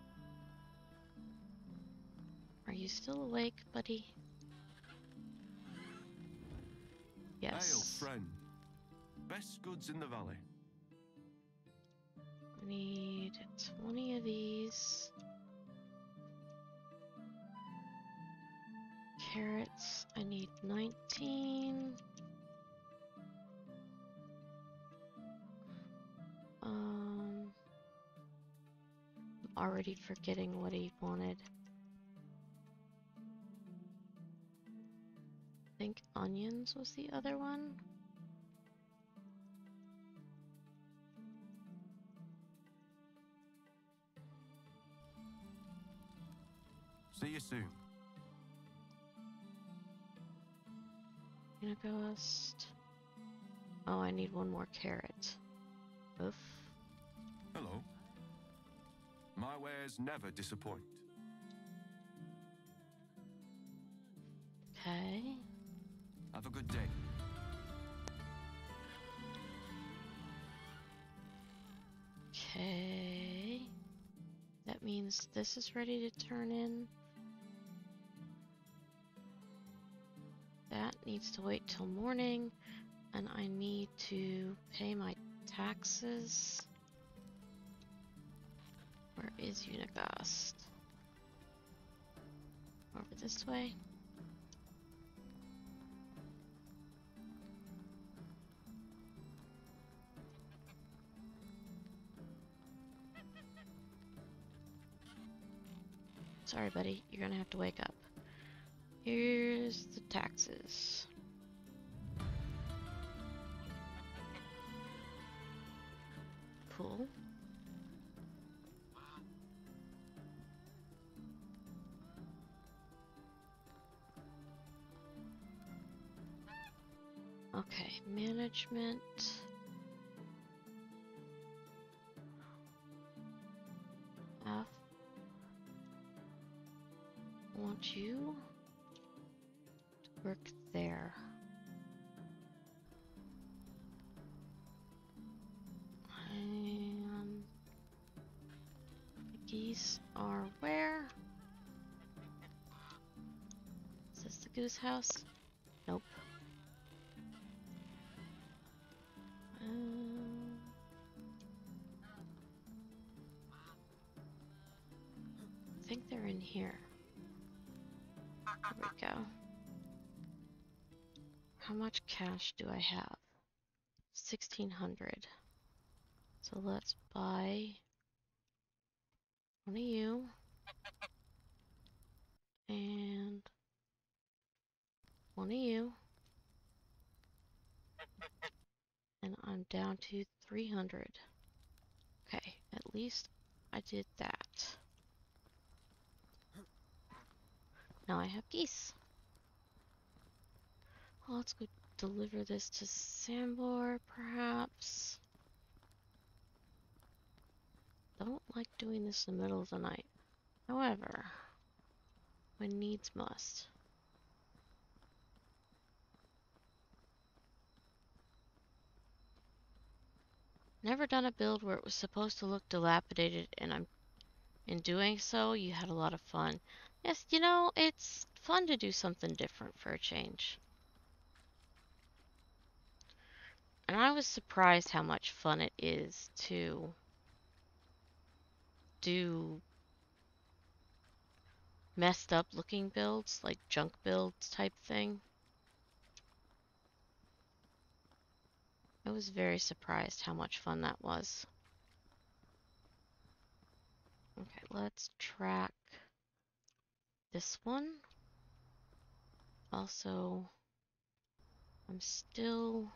Are you still awake, buddy? Yes. Hail, friend. Best goods in the valley. I need 20 of these. Carrots, I need 19. I'm already forgetting what he wanted. I think onions was the other one. See you soon. Ghost. Oh, I need one more carrot. Oof. Hello. My wares never disappoint. Okay. Have a good day. Okay. That means this is ready to turn in. That needs to wait till morning, and I need to pay my taxes. Where is Unigast? Over this way. Sorry, buddy. You're gonna have to wake up. Here's the taxes. Cool. Okay, management. F. Want you to work there. And the geese are where? Is this the goose house? Nope. I think they're in here. There we go. How much cash do I have? 1,600. So let's buy one of you and one of you. And I'm down to 300. Okay, at least I did that. Now I have geese. Well, let's go deliver this to Sambor, perhaps. Don't like doing this in the middle of the night. However, when needs must. Never done a build where it was supposed to look dilapidated, and in doing so, you had a lot of fun. Yes, you know, it's fun to do something different for a change. And I was surprised how much fun it is to do messed up looking builds, like junk builds type thing. I was very surprised how much fun that was. Okay, let's track this one. Also, I'm still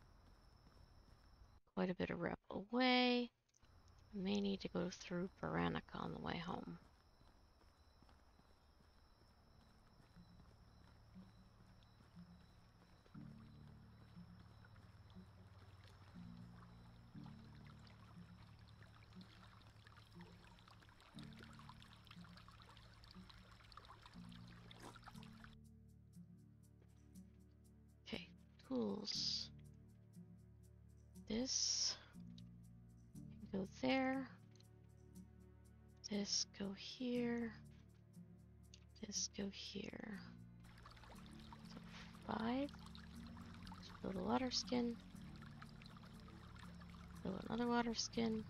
quite a bit of rep away. I may need to go through Baranica on the way home. Okay, tools. This can go there. This go here. This go here. So 5. Let's build a water skin. Build another water skin.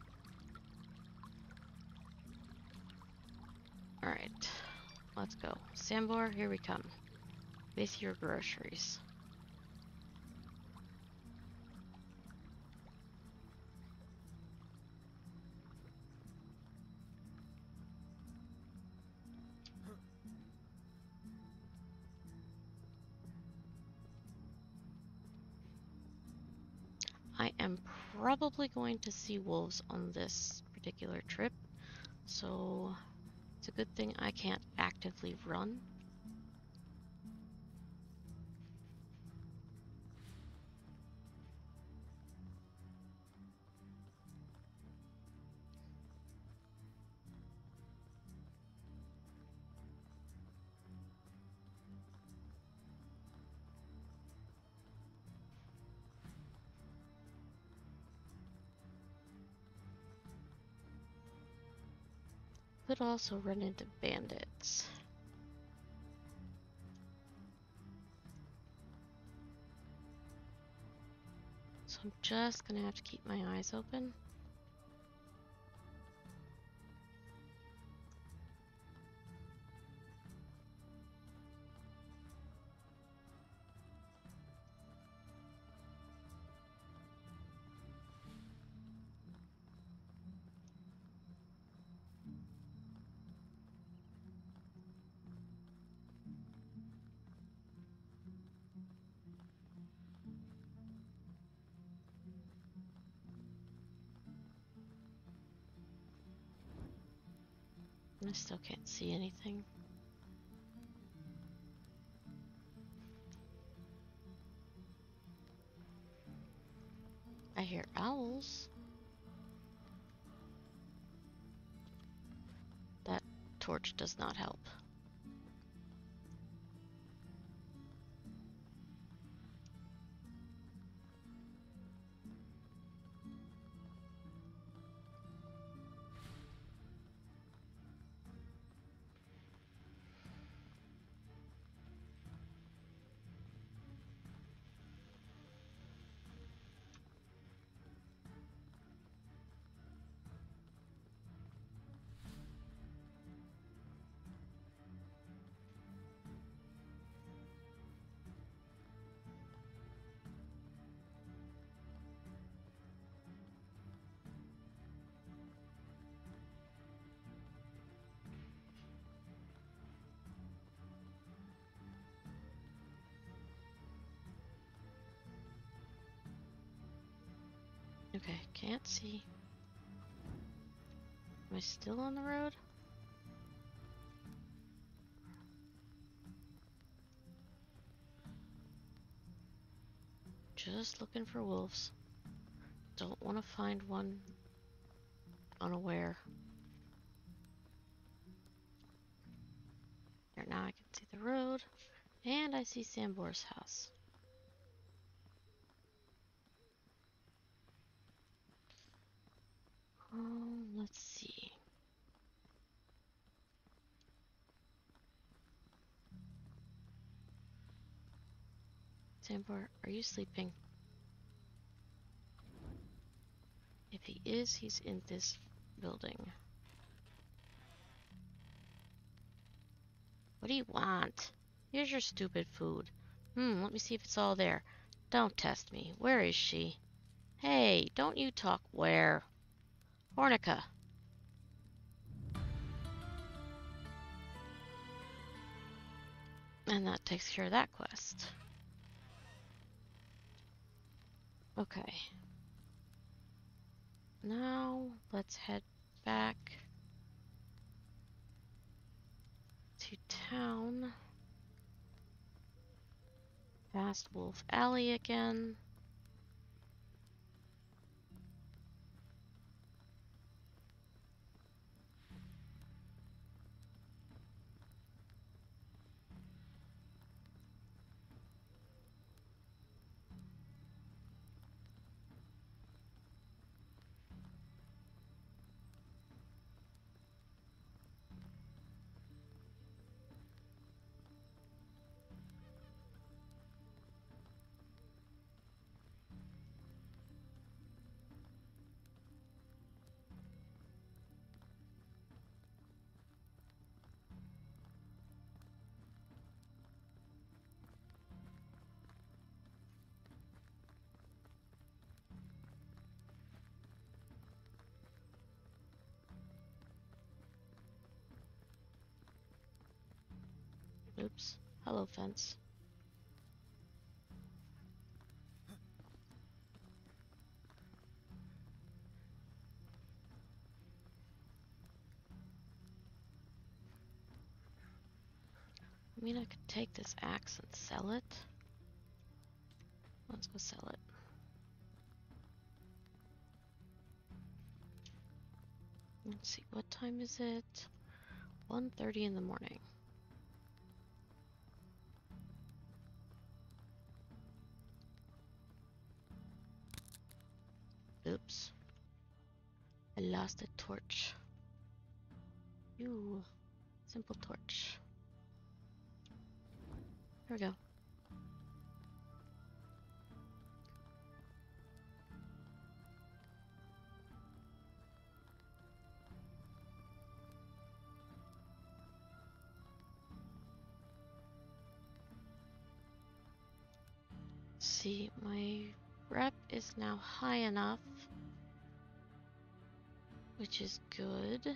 Alright, let's go. Sambor, here we come. With your groceries. I am probably going to see wolves on this particular trip, so it's a good thing I can't actively run. Could also run into bandits. So I'm just gonna have to keep my eyes open. I still can't see anything. I hear owls. That torch does not help. Okay, can't see. Am I still on the road? Just looking for wolves. Don't want to find one unaware. There, now I can see the road. And I see Sambor's house. Let's see. Sambor, are you sleeping? If he is, he's in this building. What do you want? Here's your stupid food. Let me see if it's all there. Don't test me. Where is she? Hey, don't you talk where? Hornica. And that takes care of that quest. Okay. Now, let's head back to town. Past Wolf Alley again. Oops. Hello, fence. I mean, I could take this axe and sell it. Let's go sell it. Let's see, what time is it? 1:30 in the morning. Oops. I lost a torch. Ooh, simple torch. There we go. See, my rep is now high enough, which is good.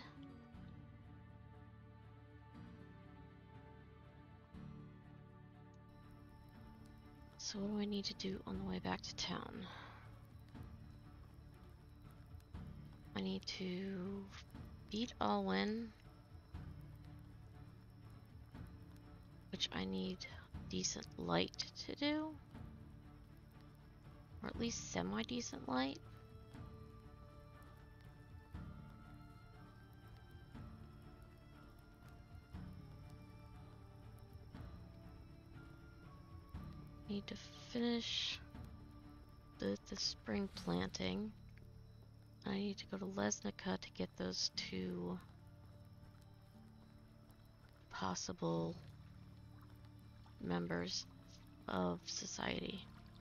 So what do I need to do on the way back to town? I need to beat Alwyn, which I need decent light to do. or at least semi-decent light. Need to finish the spring planting. I need to go to Lesnica to get those 2 possible members of society.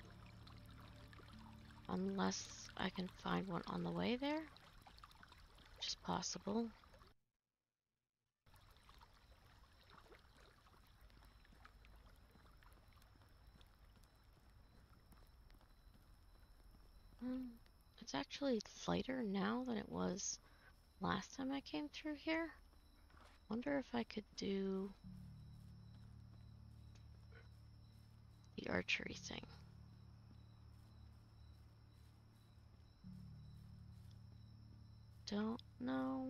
Unless I can find one on the way there, which is possible. It's actually lighter now than it was last time I came through here. Wonder if I could do the archery thing. Don't know.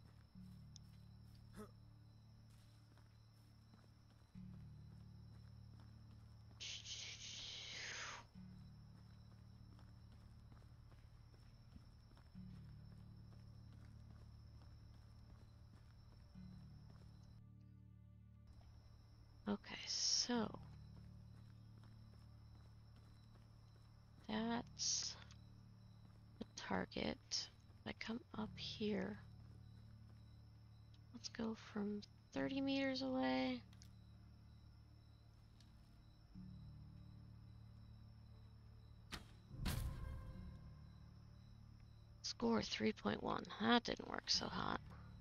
Okay, so that's the target. If I come up here, let's go from 30 meters away. Score 3.1. That didn't work so hot.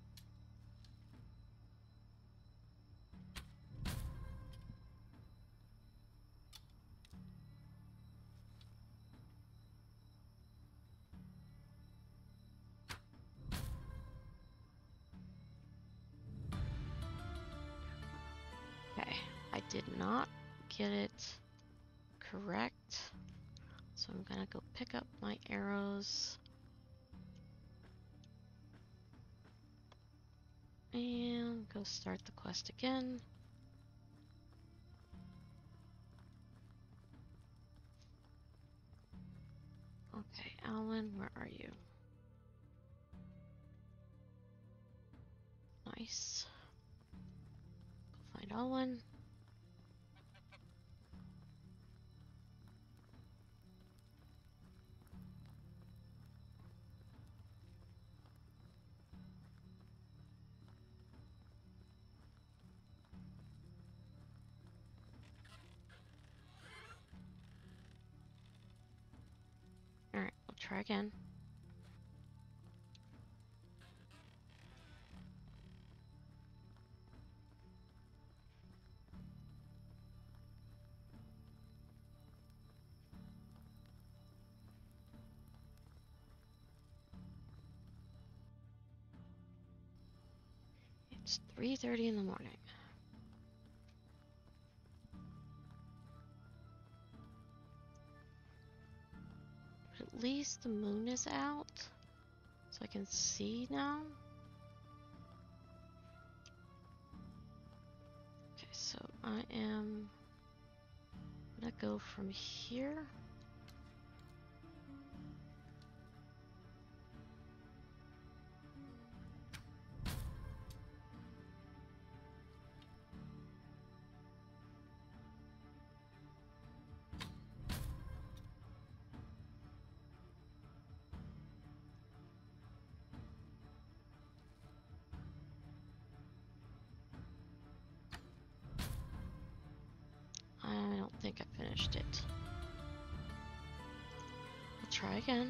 Okay, I did not get it correct. So I'm gonna go pick up my arrows. And go start the quest again. Okay, Alan, where are you? Nice. Go find Alan. Alright, we'll try again. It's 3:30 in the morning. But at least the moon is out, so I can see now. Okay, so I am gonna go from here. I don't think I finished it. I'll try again.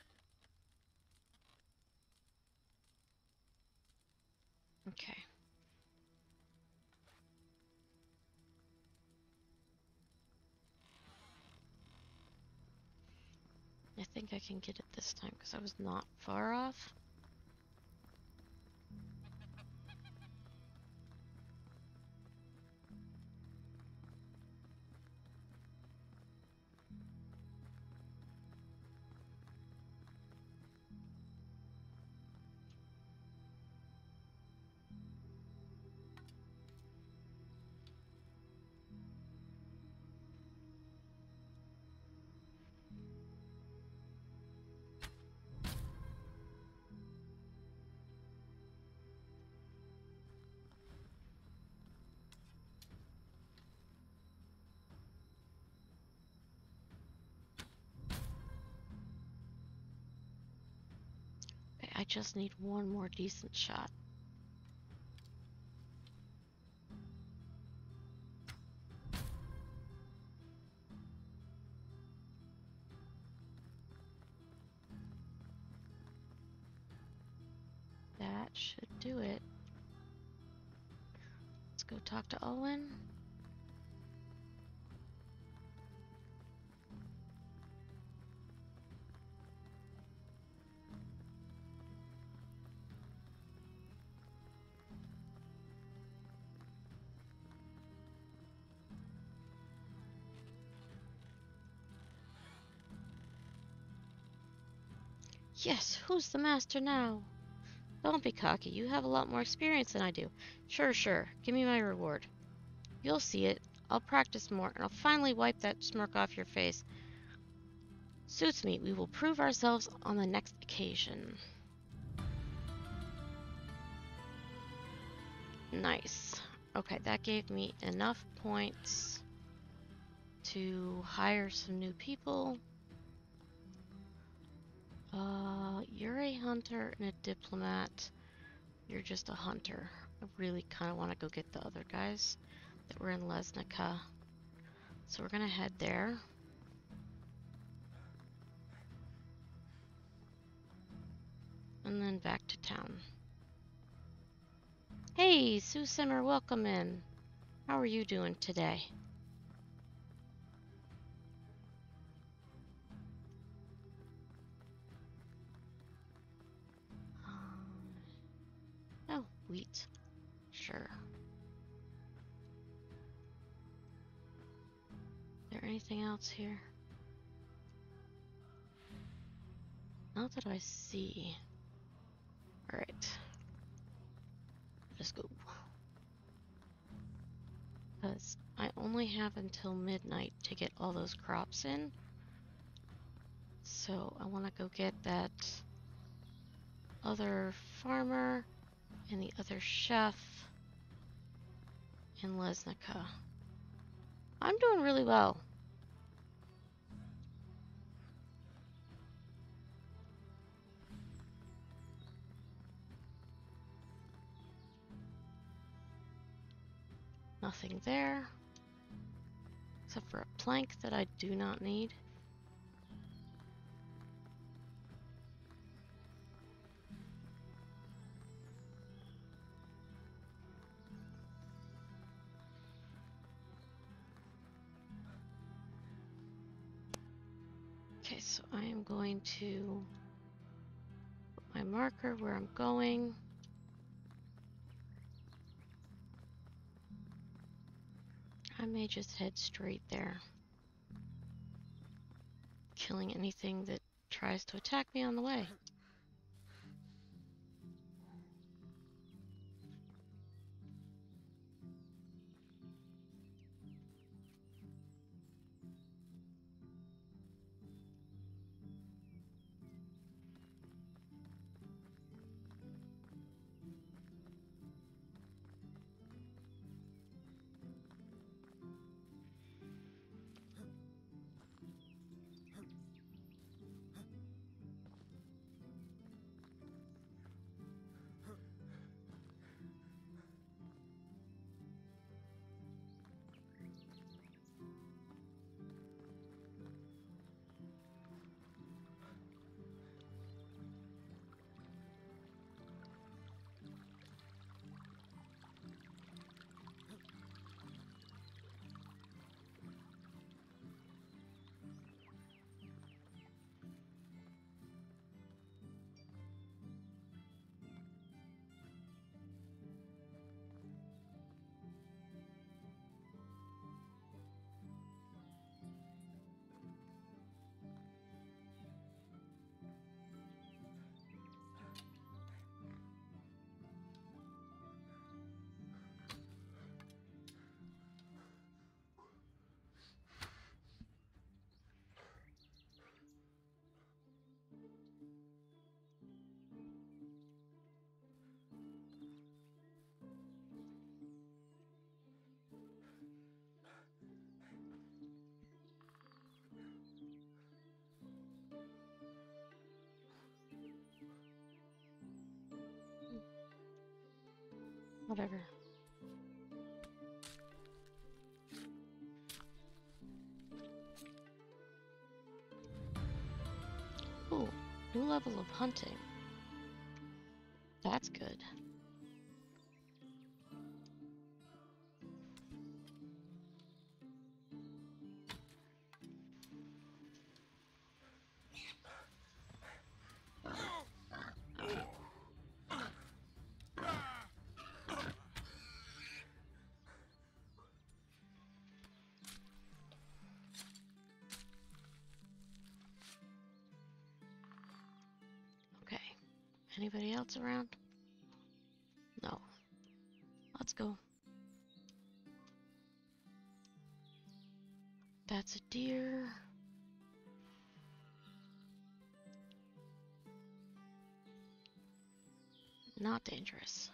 Okay. I think I can get it this time because I was not far off. Okay, I just need one more decent shot. That should do it. Let's go talk to Owen. Yes, who's the master now? Don't be cocky. You have a lot more experience than I do. Sure, sure. Give me my reward. You'll see it. I'll practice more, and I'll finally wipe that smirk off your face. Suits me. We will prove ourselves on the next occasion. Nice. Okay, that gave me enough points to hire some new people. You're a hunter and a diplomat. You're just a hunter. I really kind of want to go get the other guys that were in Lesnica. So we're gonna head there. And then back to town. Hey, Sue Simmer, welcome in. How are you doing today? Oh, wheat. Sure. Is there anything else here? Not that I see. Alright. Let's go. Because I only have until midnight to get all those crops in. So I want to go get that other farmer and the other chef in Lesnica. I'm doing really well. Nothing there. Except for a plank that I do not need. Okay, so I am going to put my marker where I'm going. I may just head straight there, killing anything that tries to attack me on the way. Whatever. Ooh, new level of hunting. That's good. Okay. Anybody else around? No. Let's go. That's a deer. Not dangerous.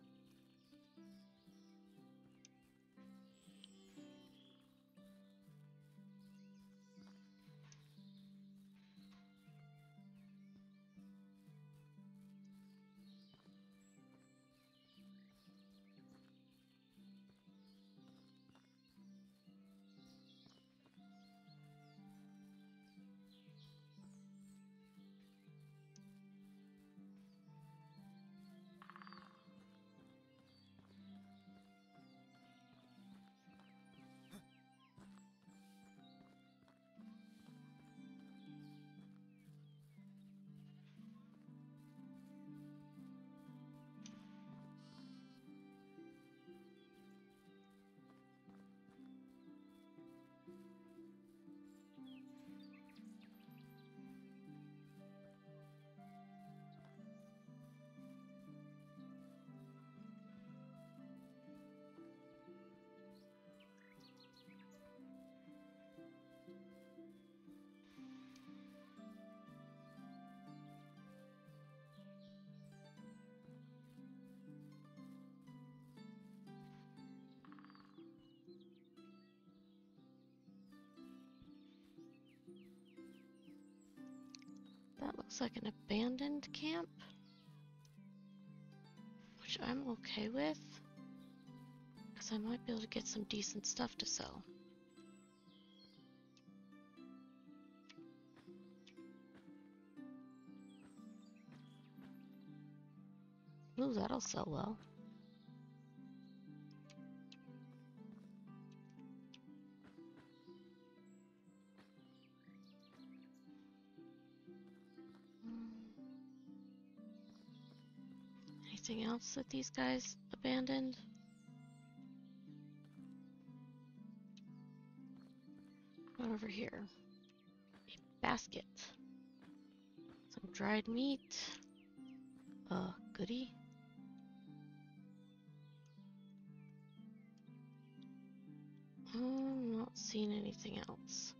That looks like an abandoned camp, which I'm okay with, because I might be able to get some decent stuff to sell. Ooh, that'll sell well. Anything else that these guys abandoned? What over here? A basket. Some dried meat. Goodie. I'm not seeing anything else.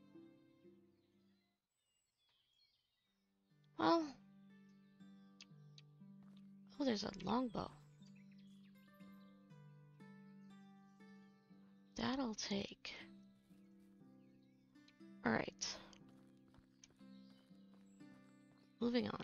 Well, oh, there's a longbow. That'll take. Alright. Moving on.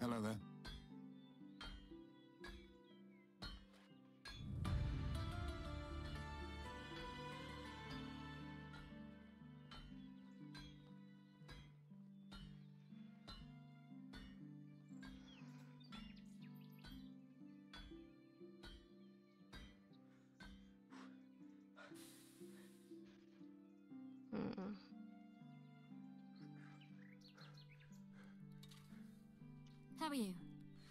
Hello there. Mm. How are you?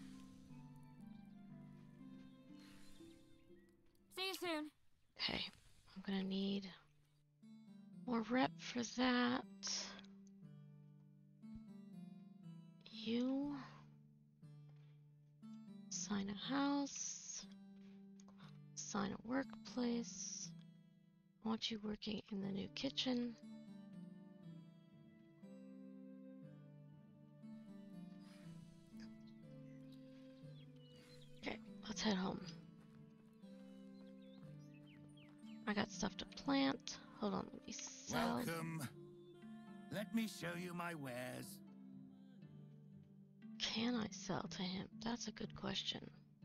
See you soon. Okay, I'm gonna need more rep for that. You sign a house, sign a workplace. I want you working in the new kitchen. Okay, let's head home. I got stuff to plant. Hold on, let me sell. Welcome. Let me show you my wares. Can I sell to him? That's a good question.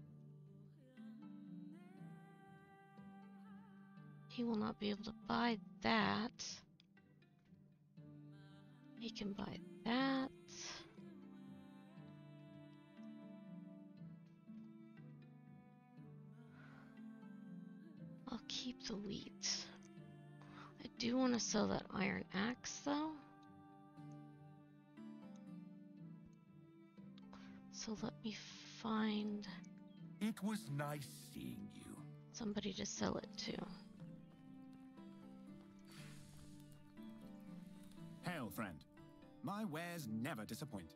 He will not be able to buy that. He can buy that. I'll keep the wheat. I do want to sell that iron axe though. So let me find It was nice seeing you. somebody to sell it to. Hail, friend. My wares never disappoint.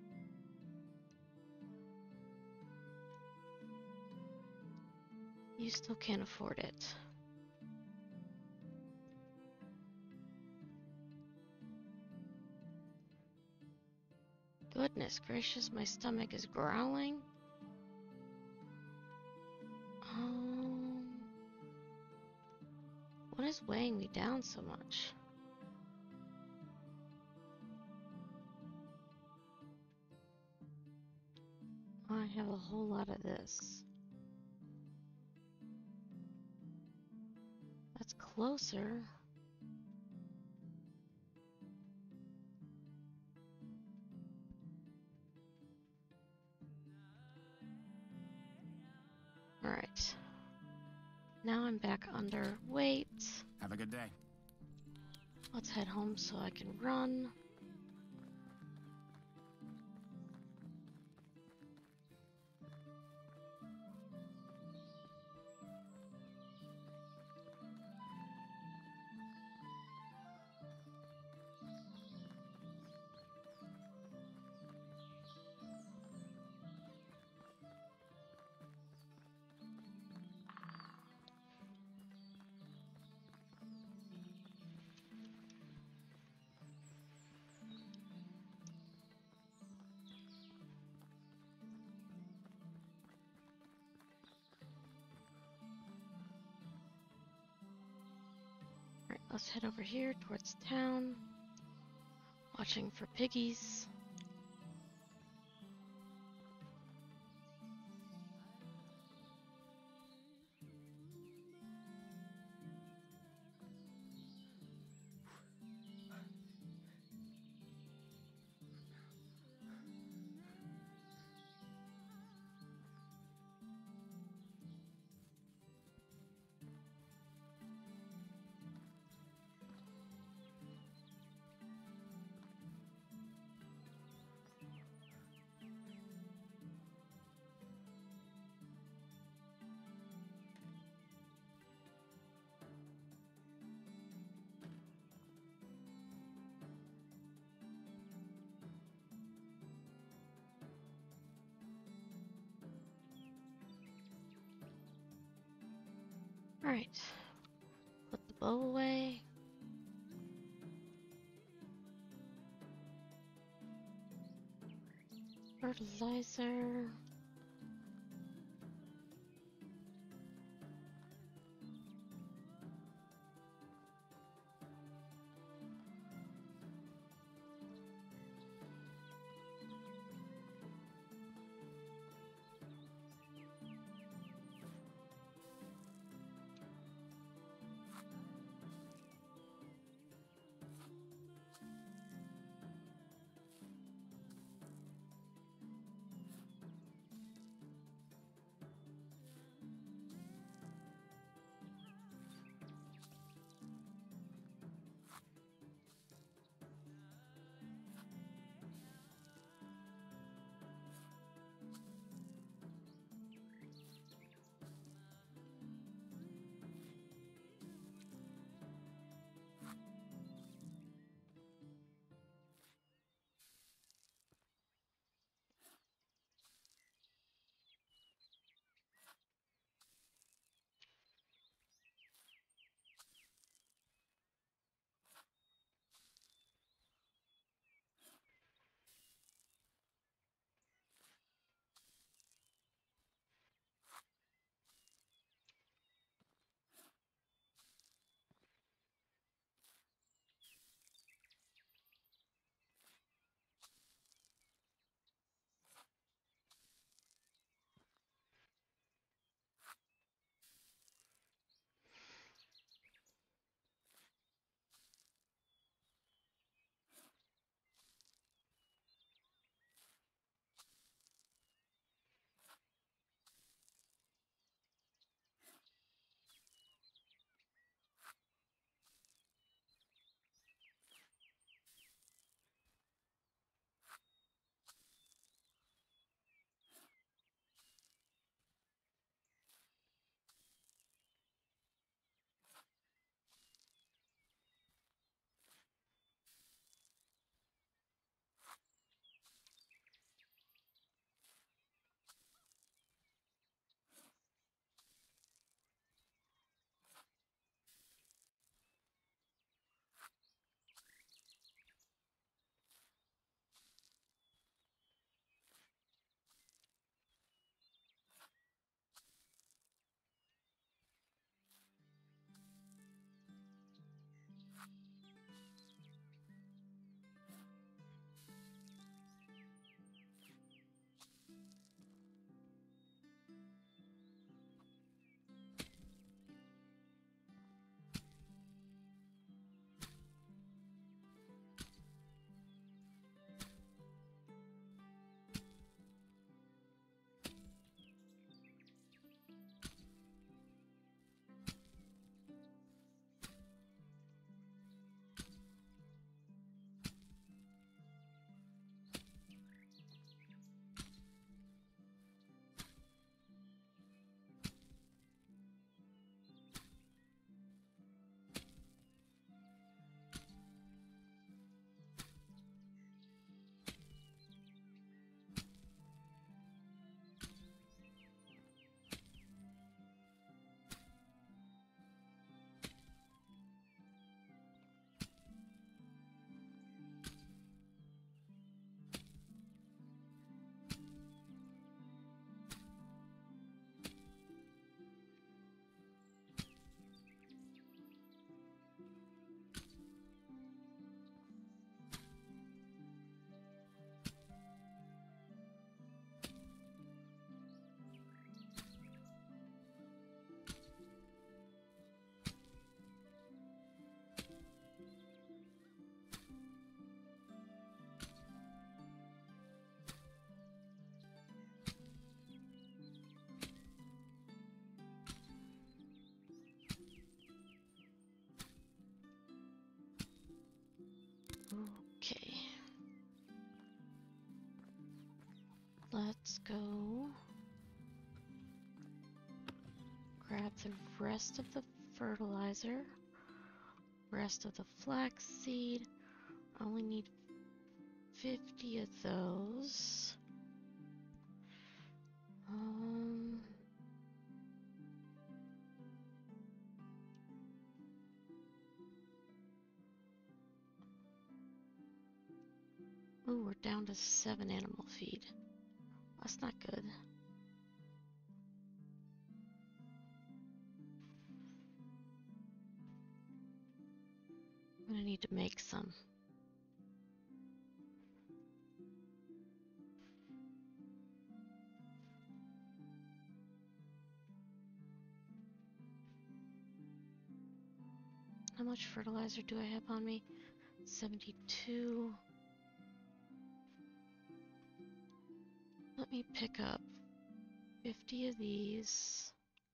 You still can't afford it. Goodness gracious, my stomach is growling. What is weighing me down so much? I have a whole lot of this. That's closer. Alright. Now I'm back under weight. Have a good day. Let's head home so I can run. Alright, let's head over here towards town. Watching for piggies. Alright. Put the bow away. Fertilizer. let's go grab the rest of the fertilizer, rest of the flaxseed. I only need 50 of those. Ooh, we're down to 7 animal feed. That's not good. I'm gonna need to make some. How much fertilizer do I have on me? 72. Let me pick up 50 of these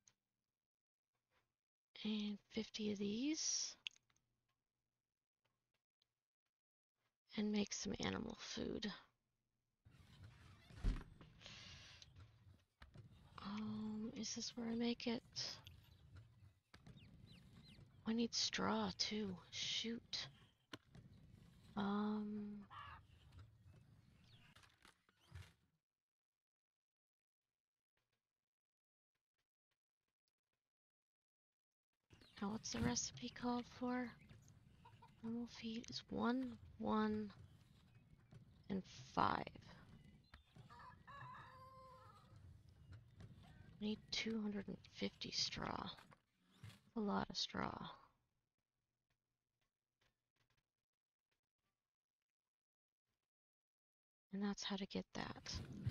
and 50 of these and make some animal food. Is this where I make it? I need straw too. Shoot. Now what's the recipe called for? Animal feed is 1, 1, and 5. I need 250 straw. A lot of straw. And that's how to get that.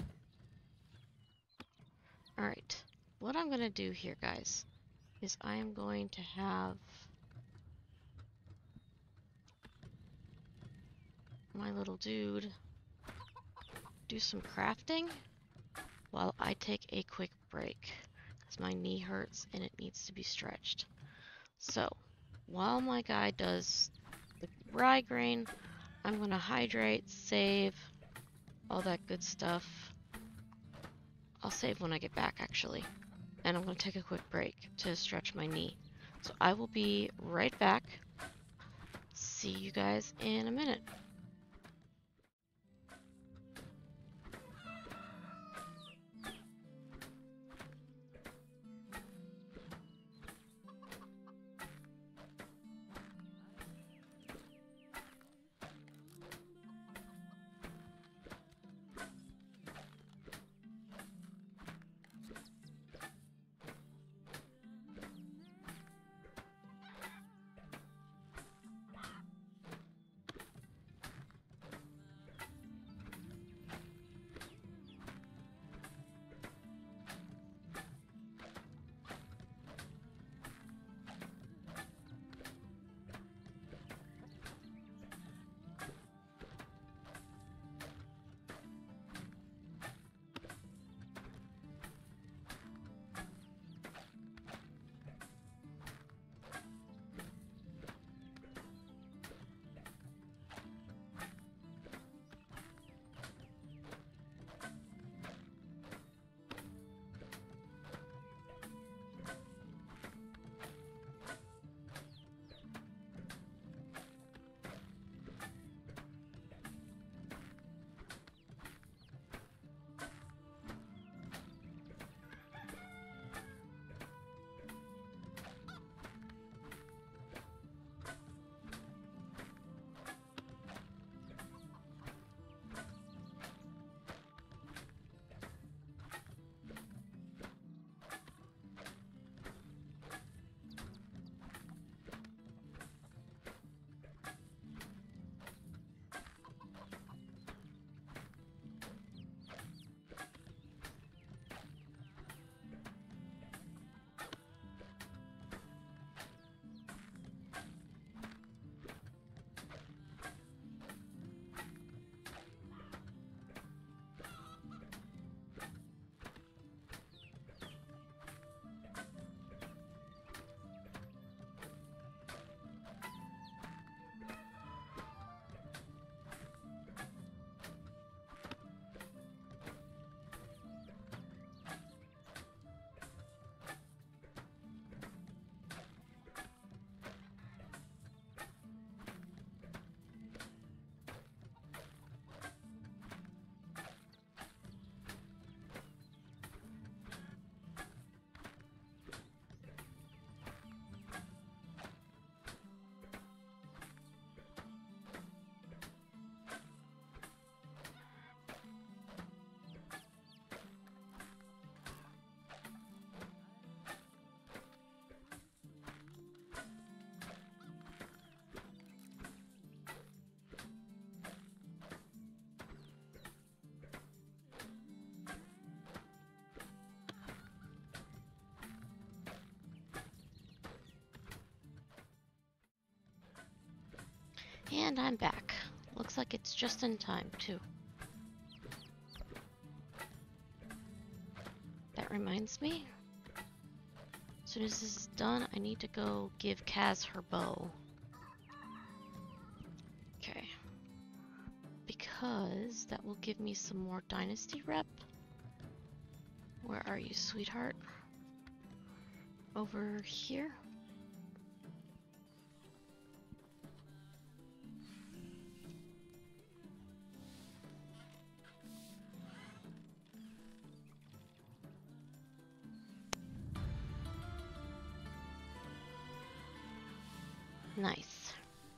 Alright, what I'm gonna do here, guys, is I am going to have my little dude do some crafting while I take a quick break, because my knee hurts and it needs to be stretched. So, while my guy does the rye grain, I'm gonna hydrate, save, all that good stuff. I'll save when I get back, actually. And I'm gonna take a quick break to stretch my knee. So I will be right back. See you guys in a minute. And I'm back. Looks like it's just in time, too. That reminds me. As soon as this is done, I need to go give Kaz her bow. Okay. Because that will give me some more dynasty rep. Where are you, sweetheart? Over here? Nice.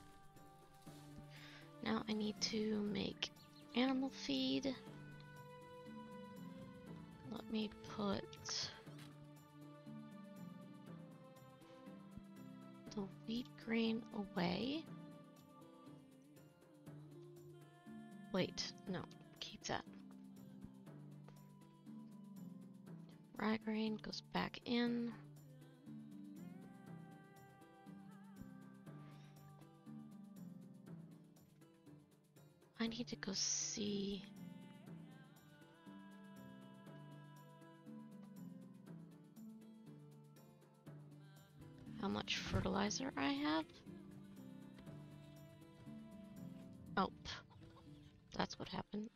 Now I need to make animal feed. Let me put the wheat grain away. Wait, no, keep that. Rye grain goes back in. I need to go see how much fertilizer I have. Oh, that's what happened.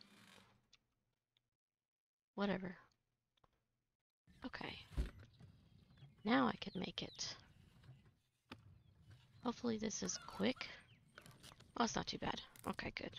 Whatever. Okay. Now I can make it. Hopefully this is quick. Oh, it's not too bad. Okay, good.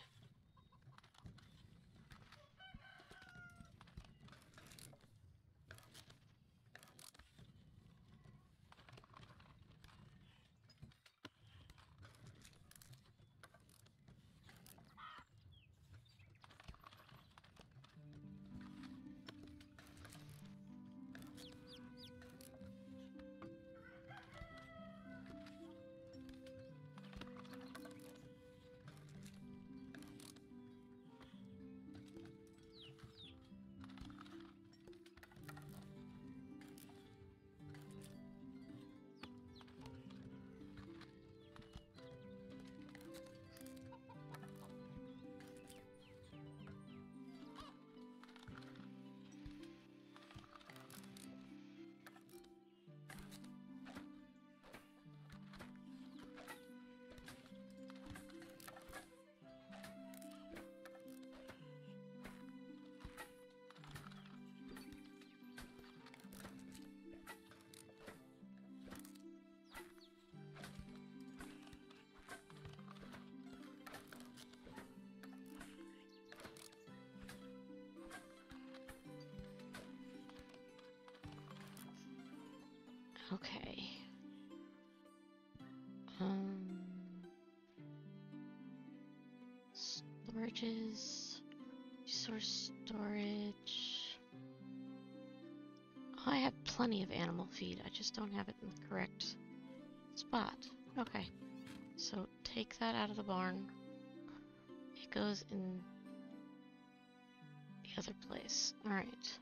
Okay. Storages, resource storage. Oh, I have plenty of animal feed. I just don't have it in the correct spot. Okay. So take that out of the barn. It goes in the other place. All right.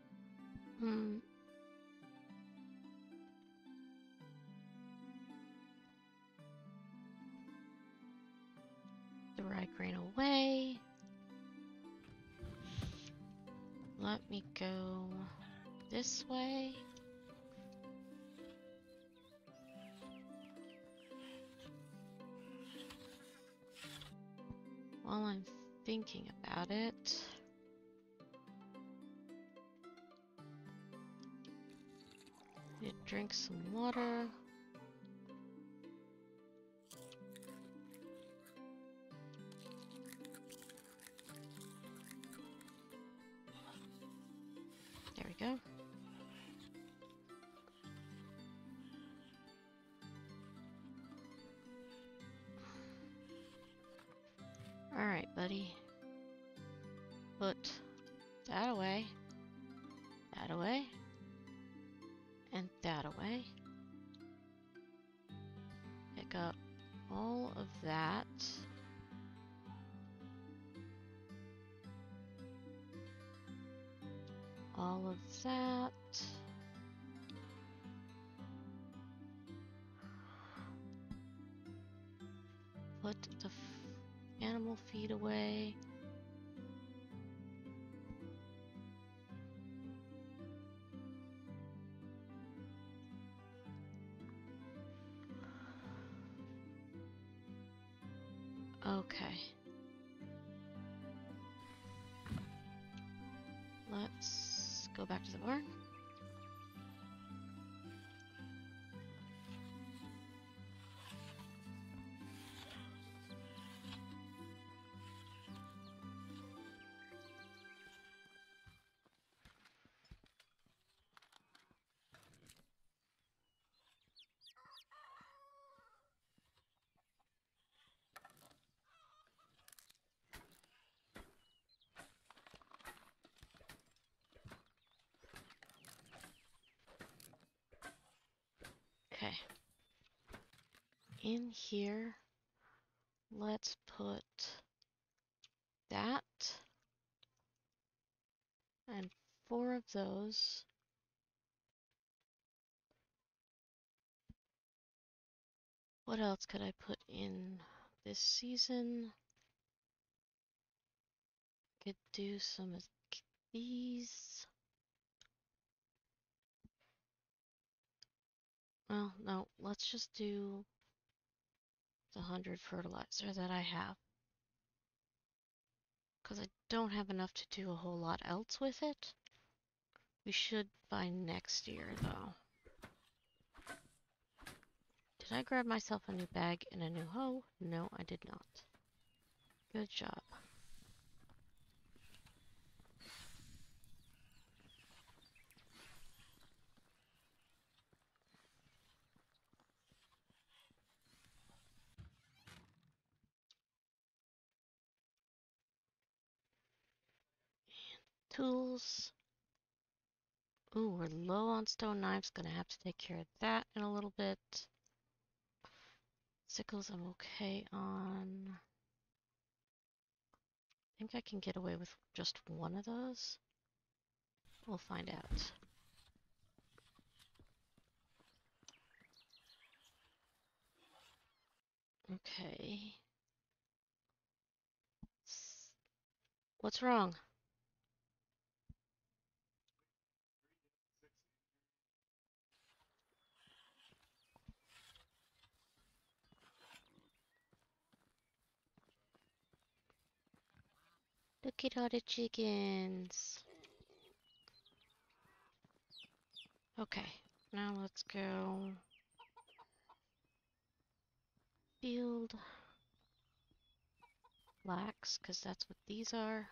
The rye grain away. Let me go this way. While I'm thinking about it, need to drink some water. There we go. Alright, buddy. Put that away, and that away. Pick up all of that. All of that. Put the away. Okay. Let's go back to the barn. Okay. In here, let's put that and 4 of those. What else could I put in this season? Could do some of these. Well, no, let's just do the 100 fertilizer that I have. Because I don't have enough to do a whole lot else with it. We should by next year, though. Did I grab myself a new bag and a new hoe? No, I did not. Good job. Tools. Ooh, we're low on stone knives. Gonna have to take care of that in a little bit. Sickles I'm okay on. I think I can get away with just one of those. We'll find out. Okay. What's wrong? Look at all the chickens. Okay, now let's go field flax, because that's what these are.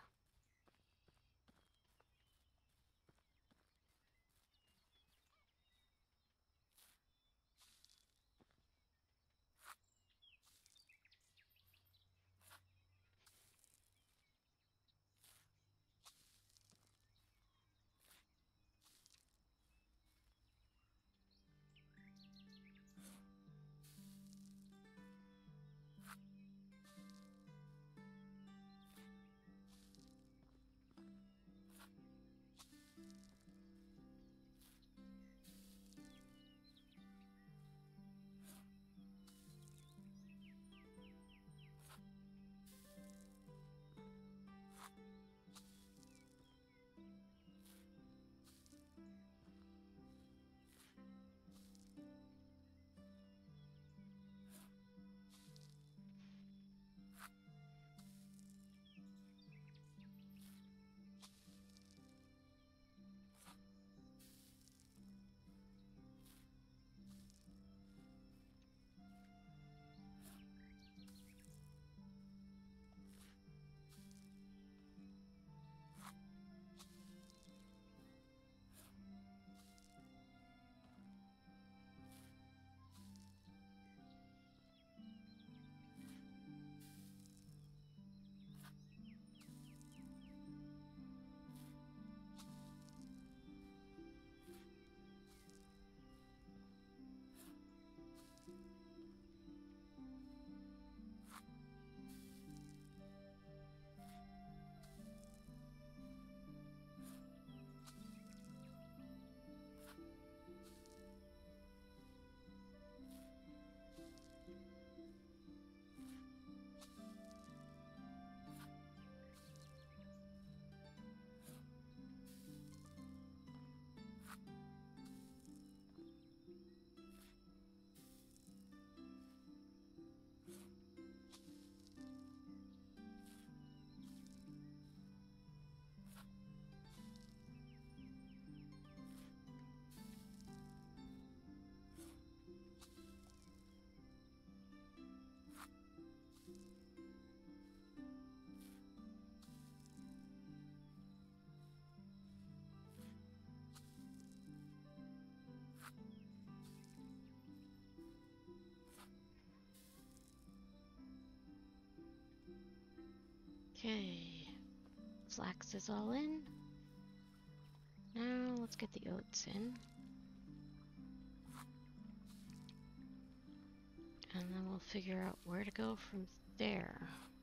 Okay. Flax is all in. Now let's get the oats in. And then we'll figure out where to go from there.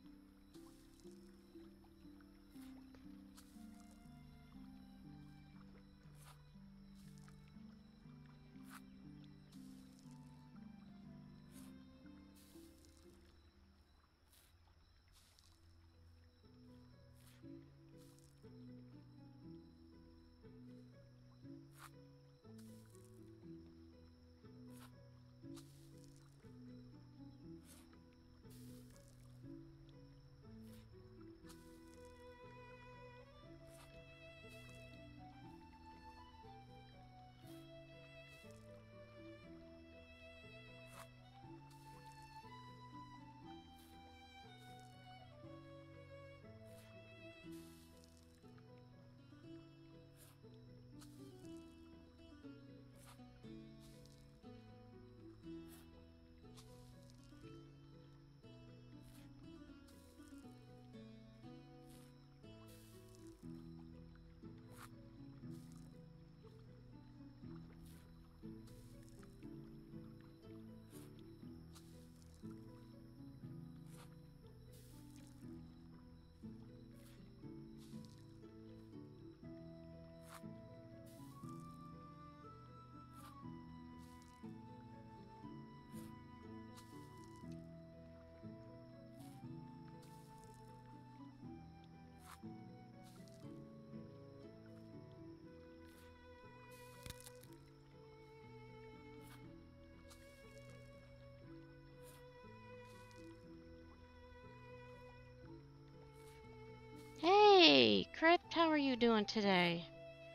Hey, Crypt, how are you doing today?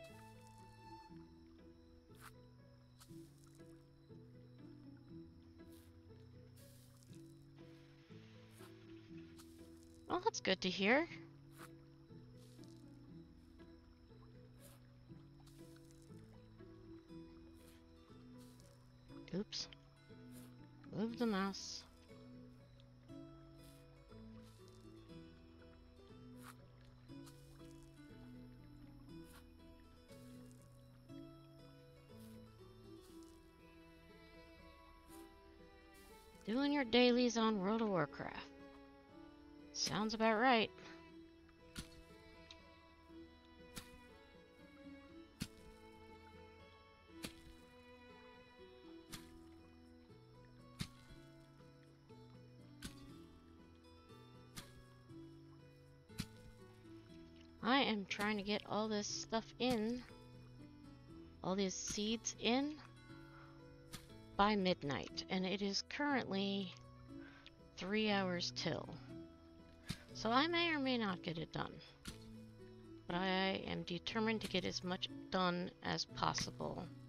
Well, that's good to hear. Oops. Move the mouse. Doing your dailies on World of Warcraft. Sounds about right. I am trying to get all this stuff in, all these seeds in, by midnight, and it is currently 3 hours till. So I may or may not get it done. But I am determined to get as much done as possible.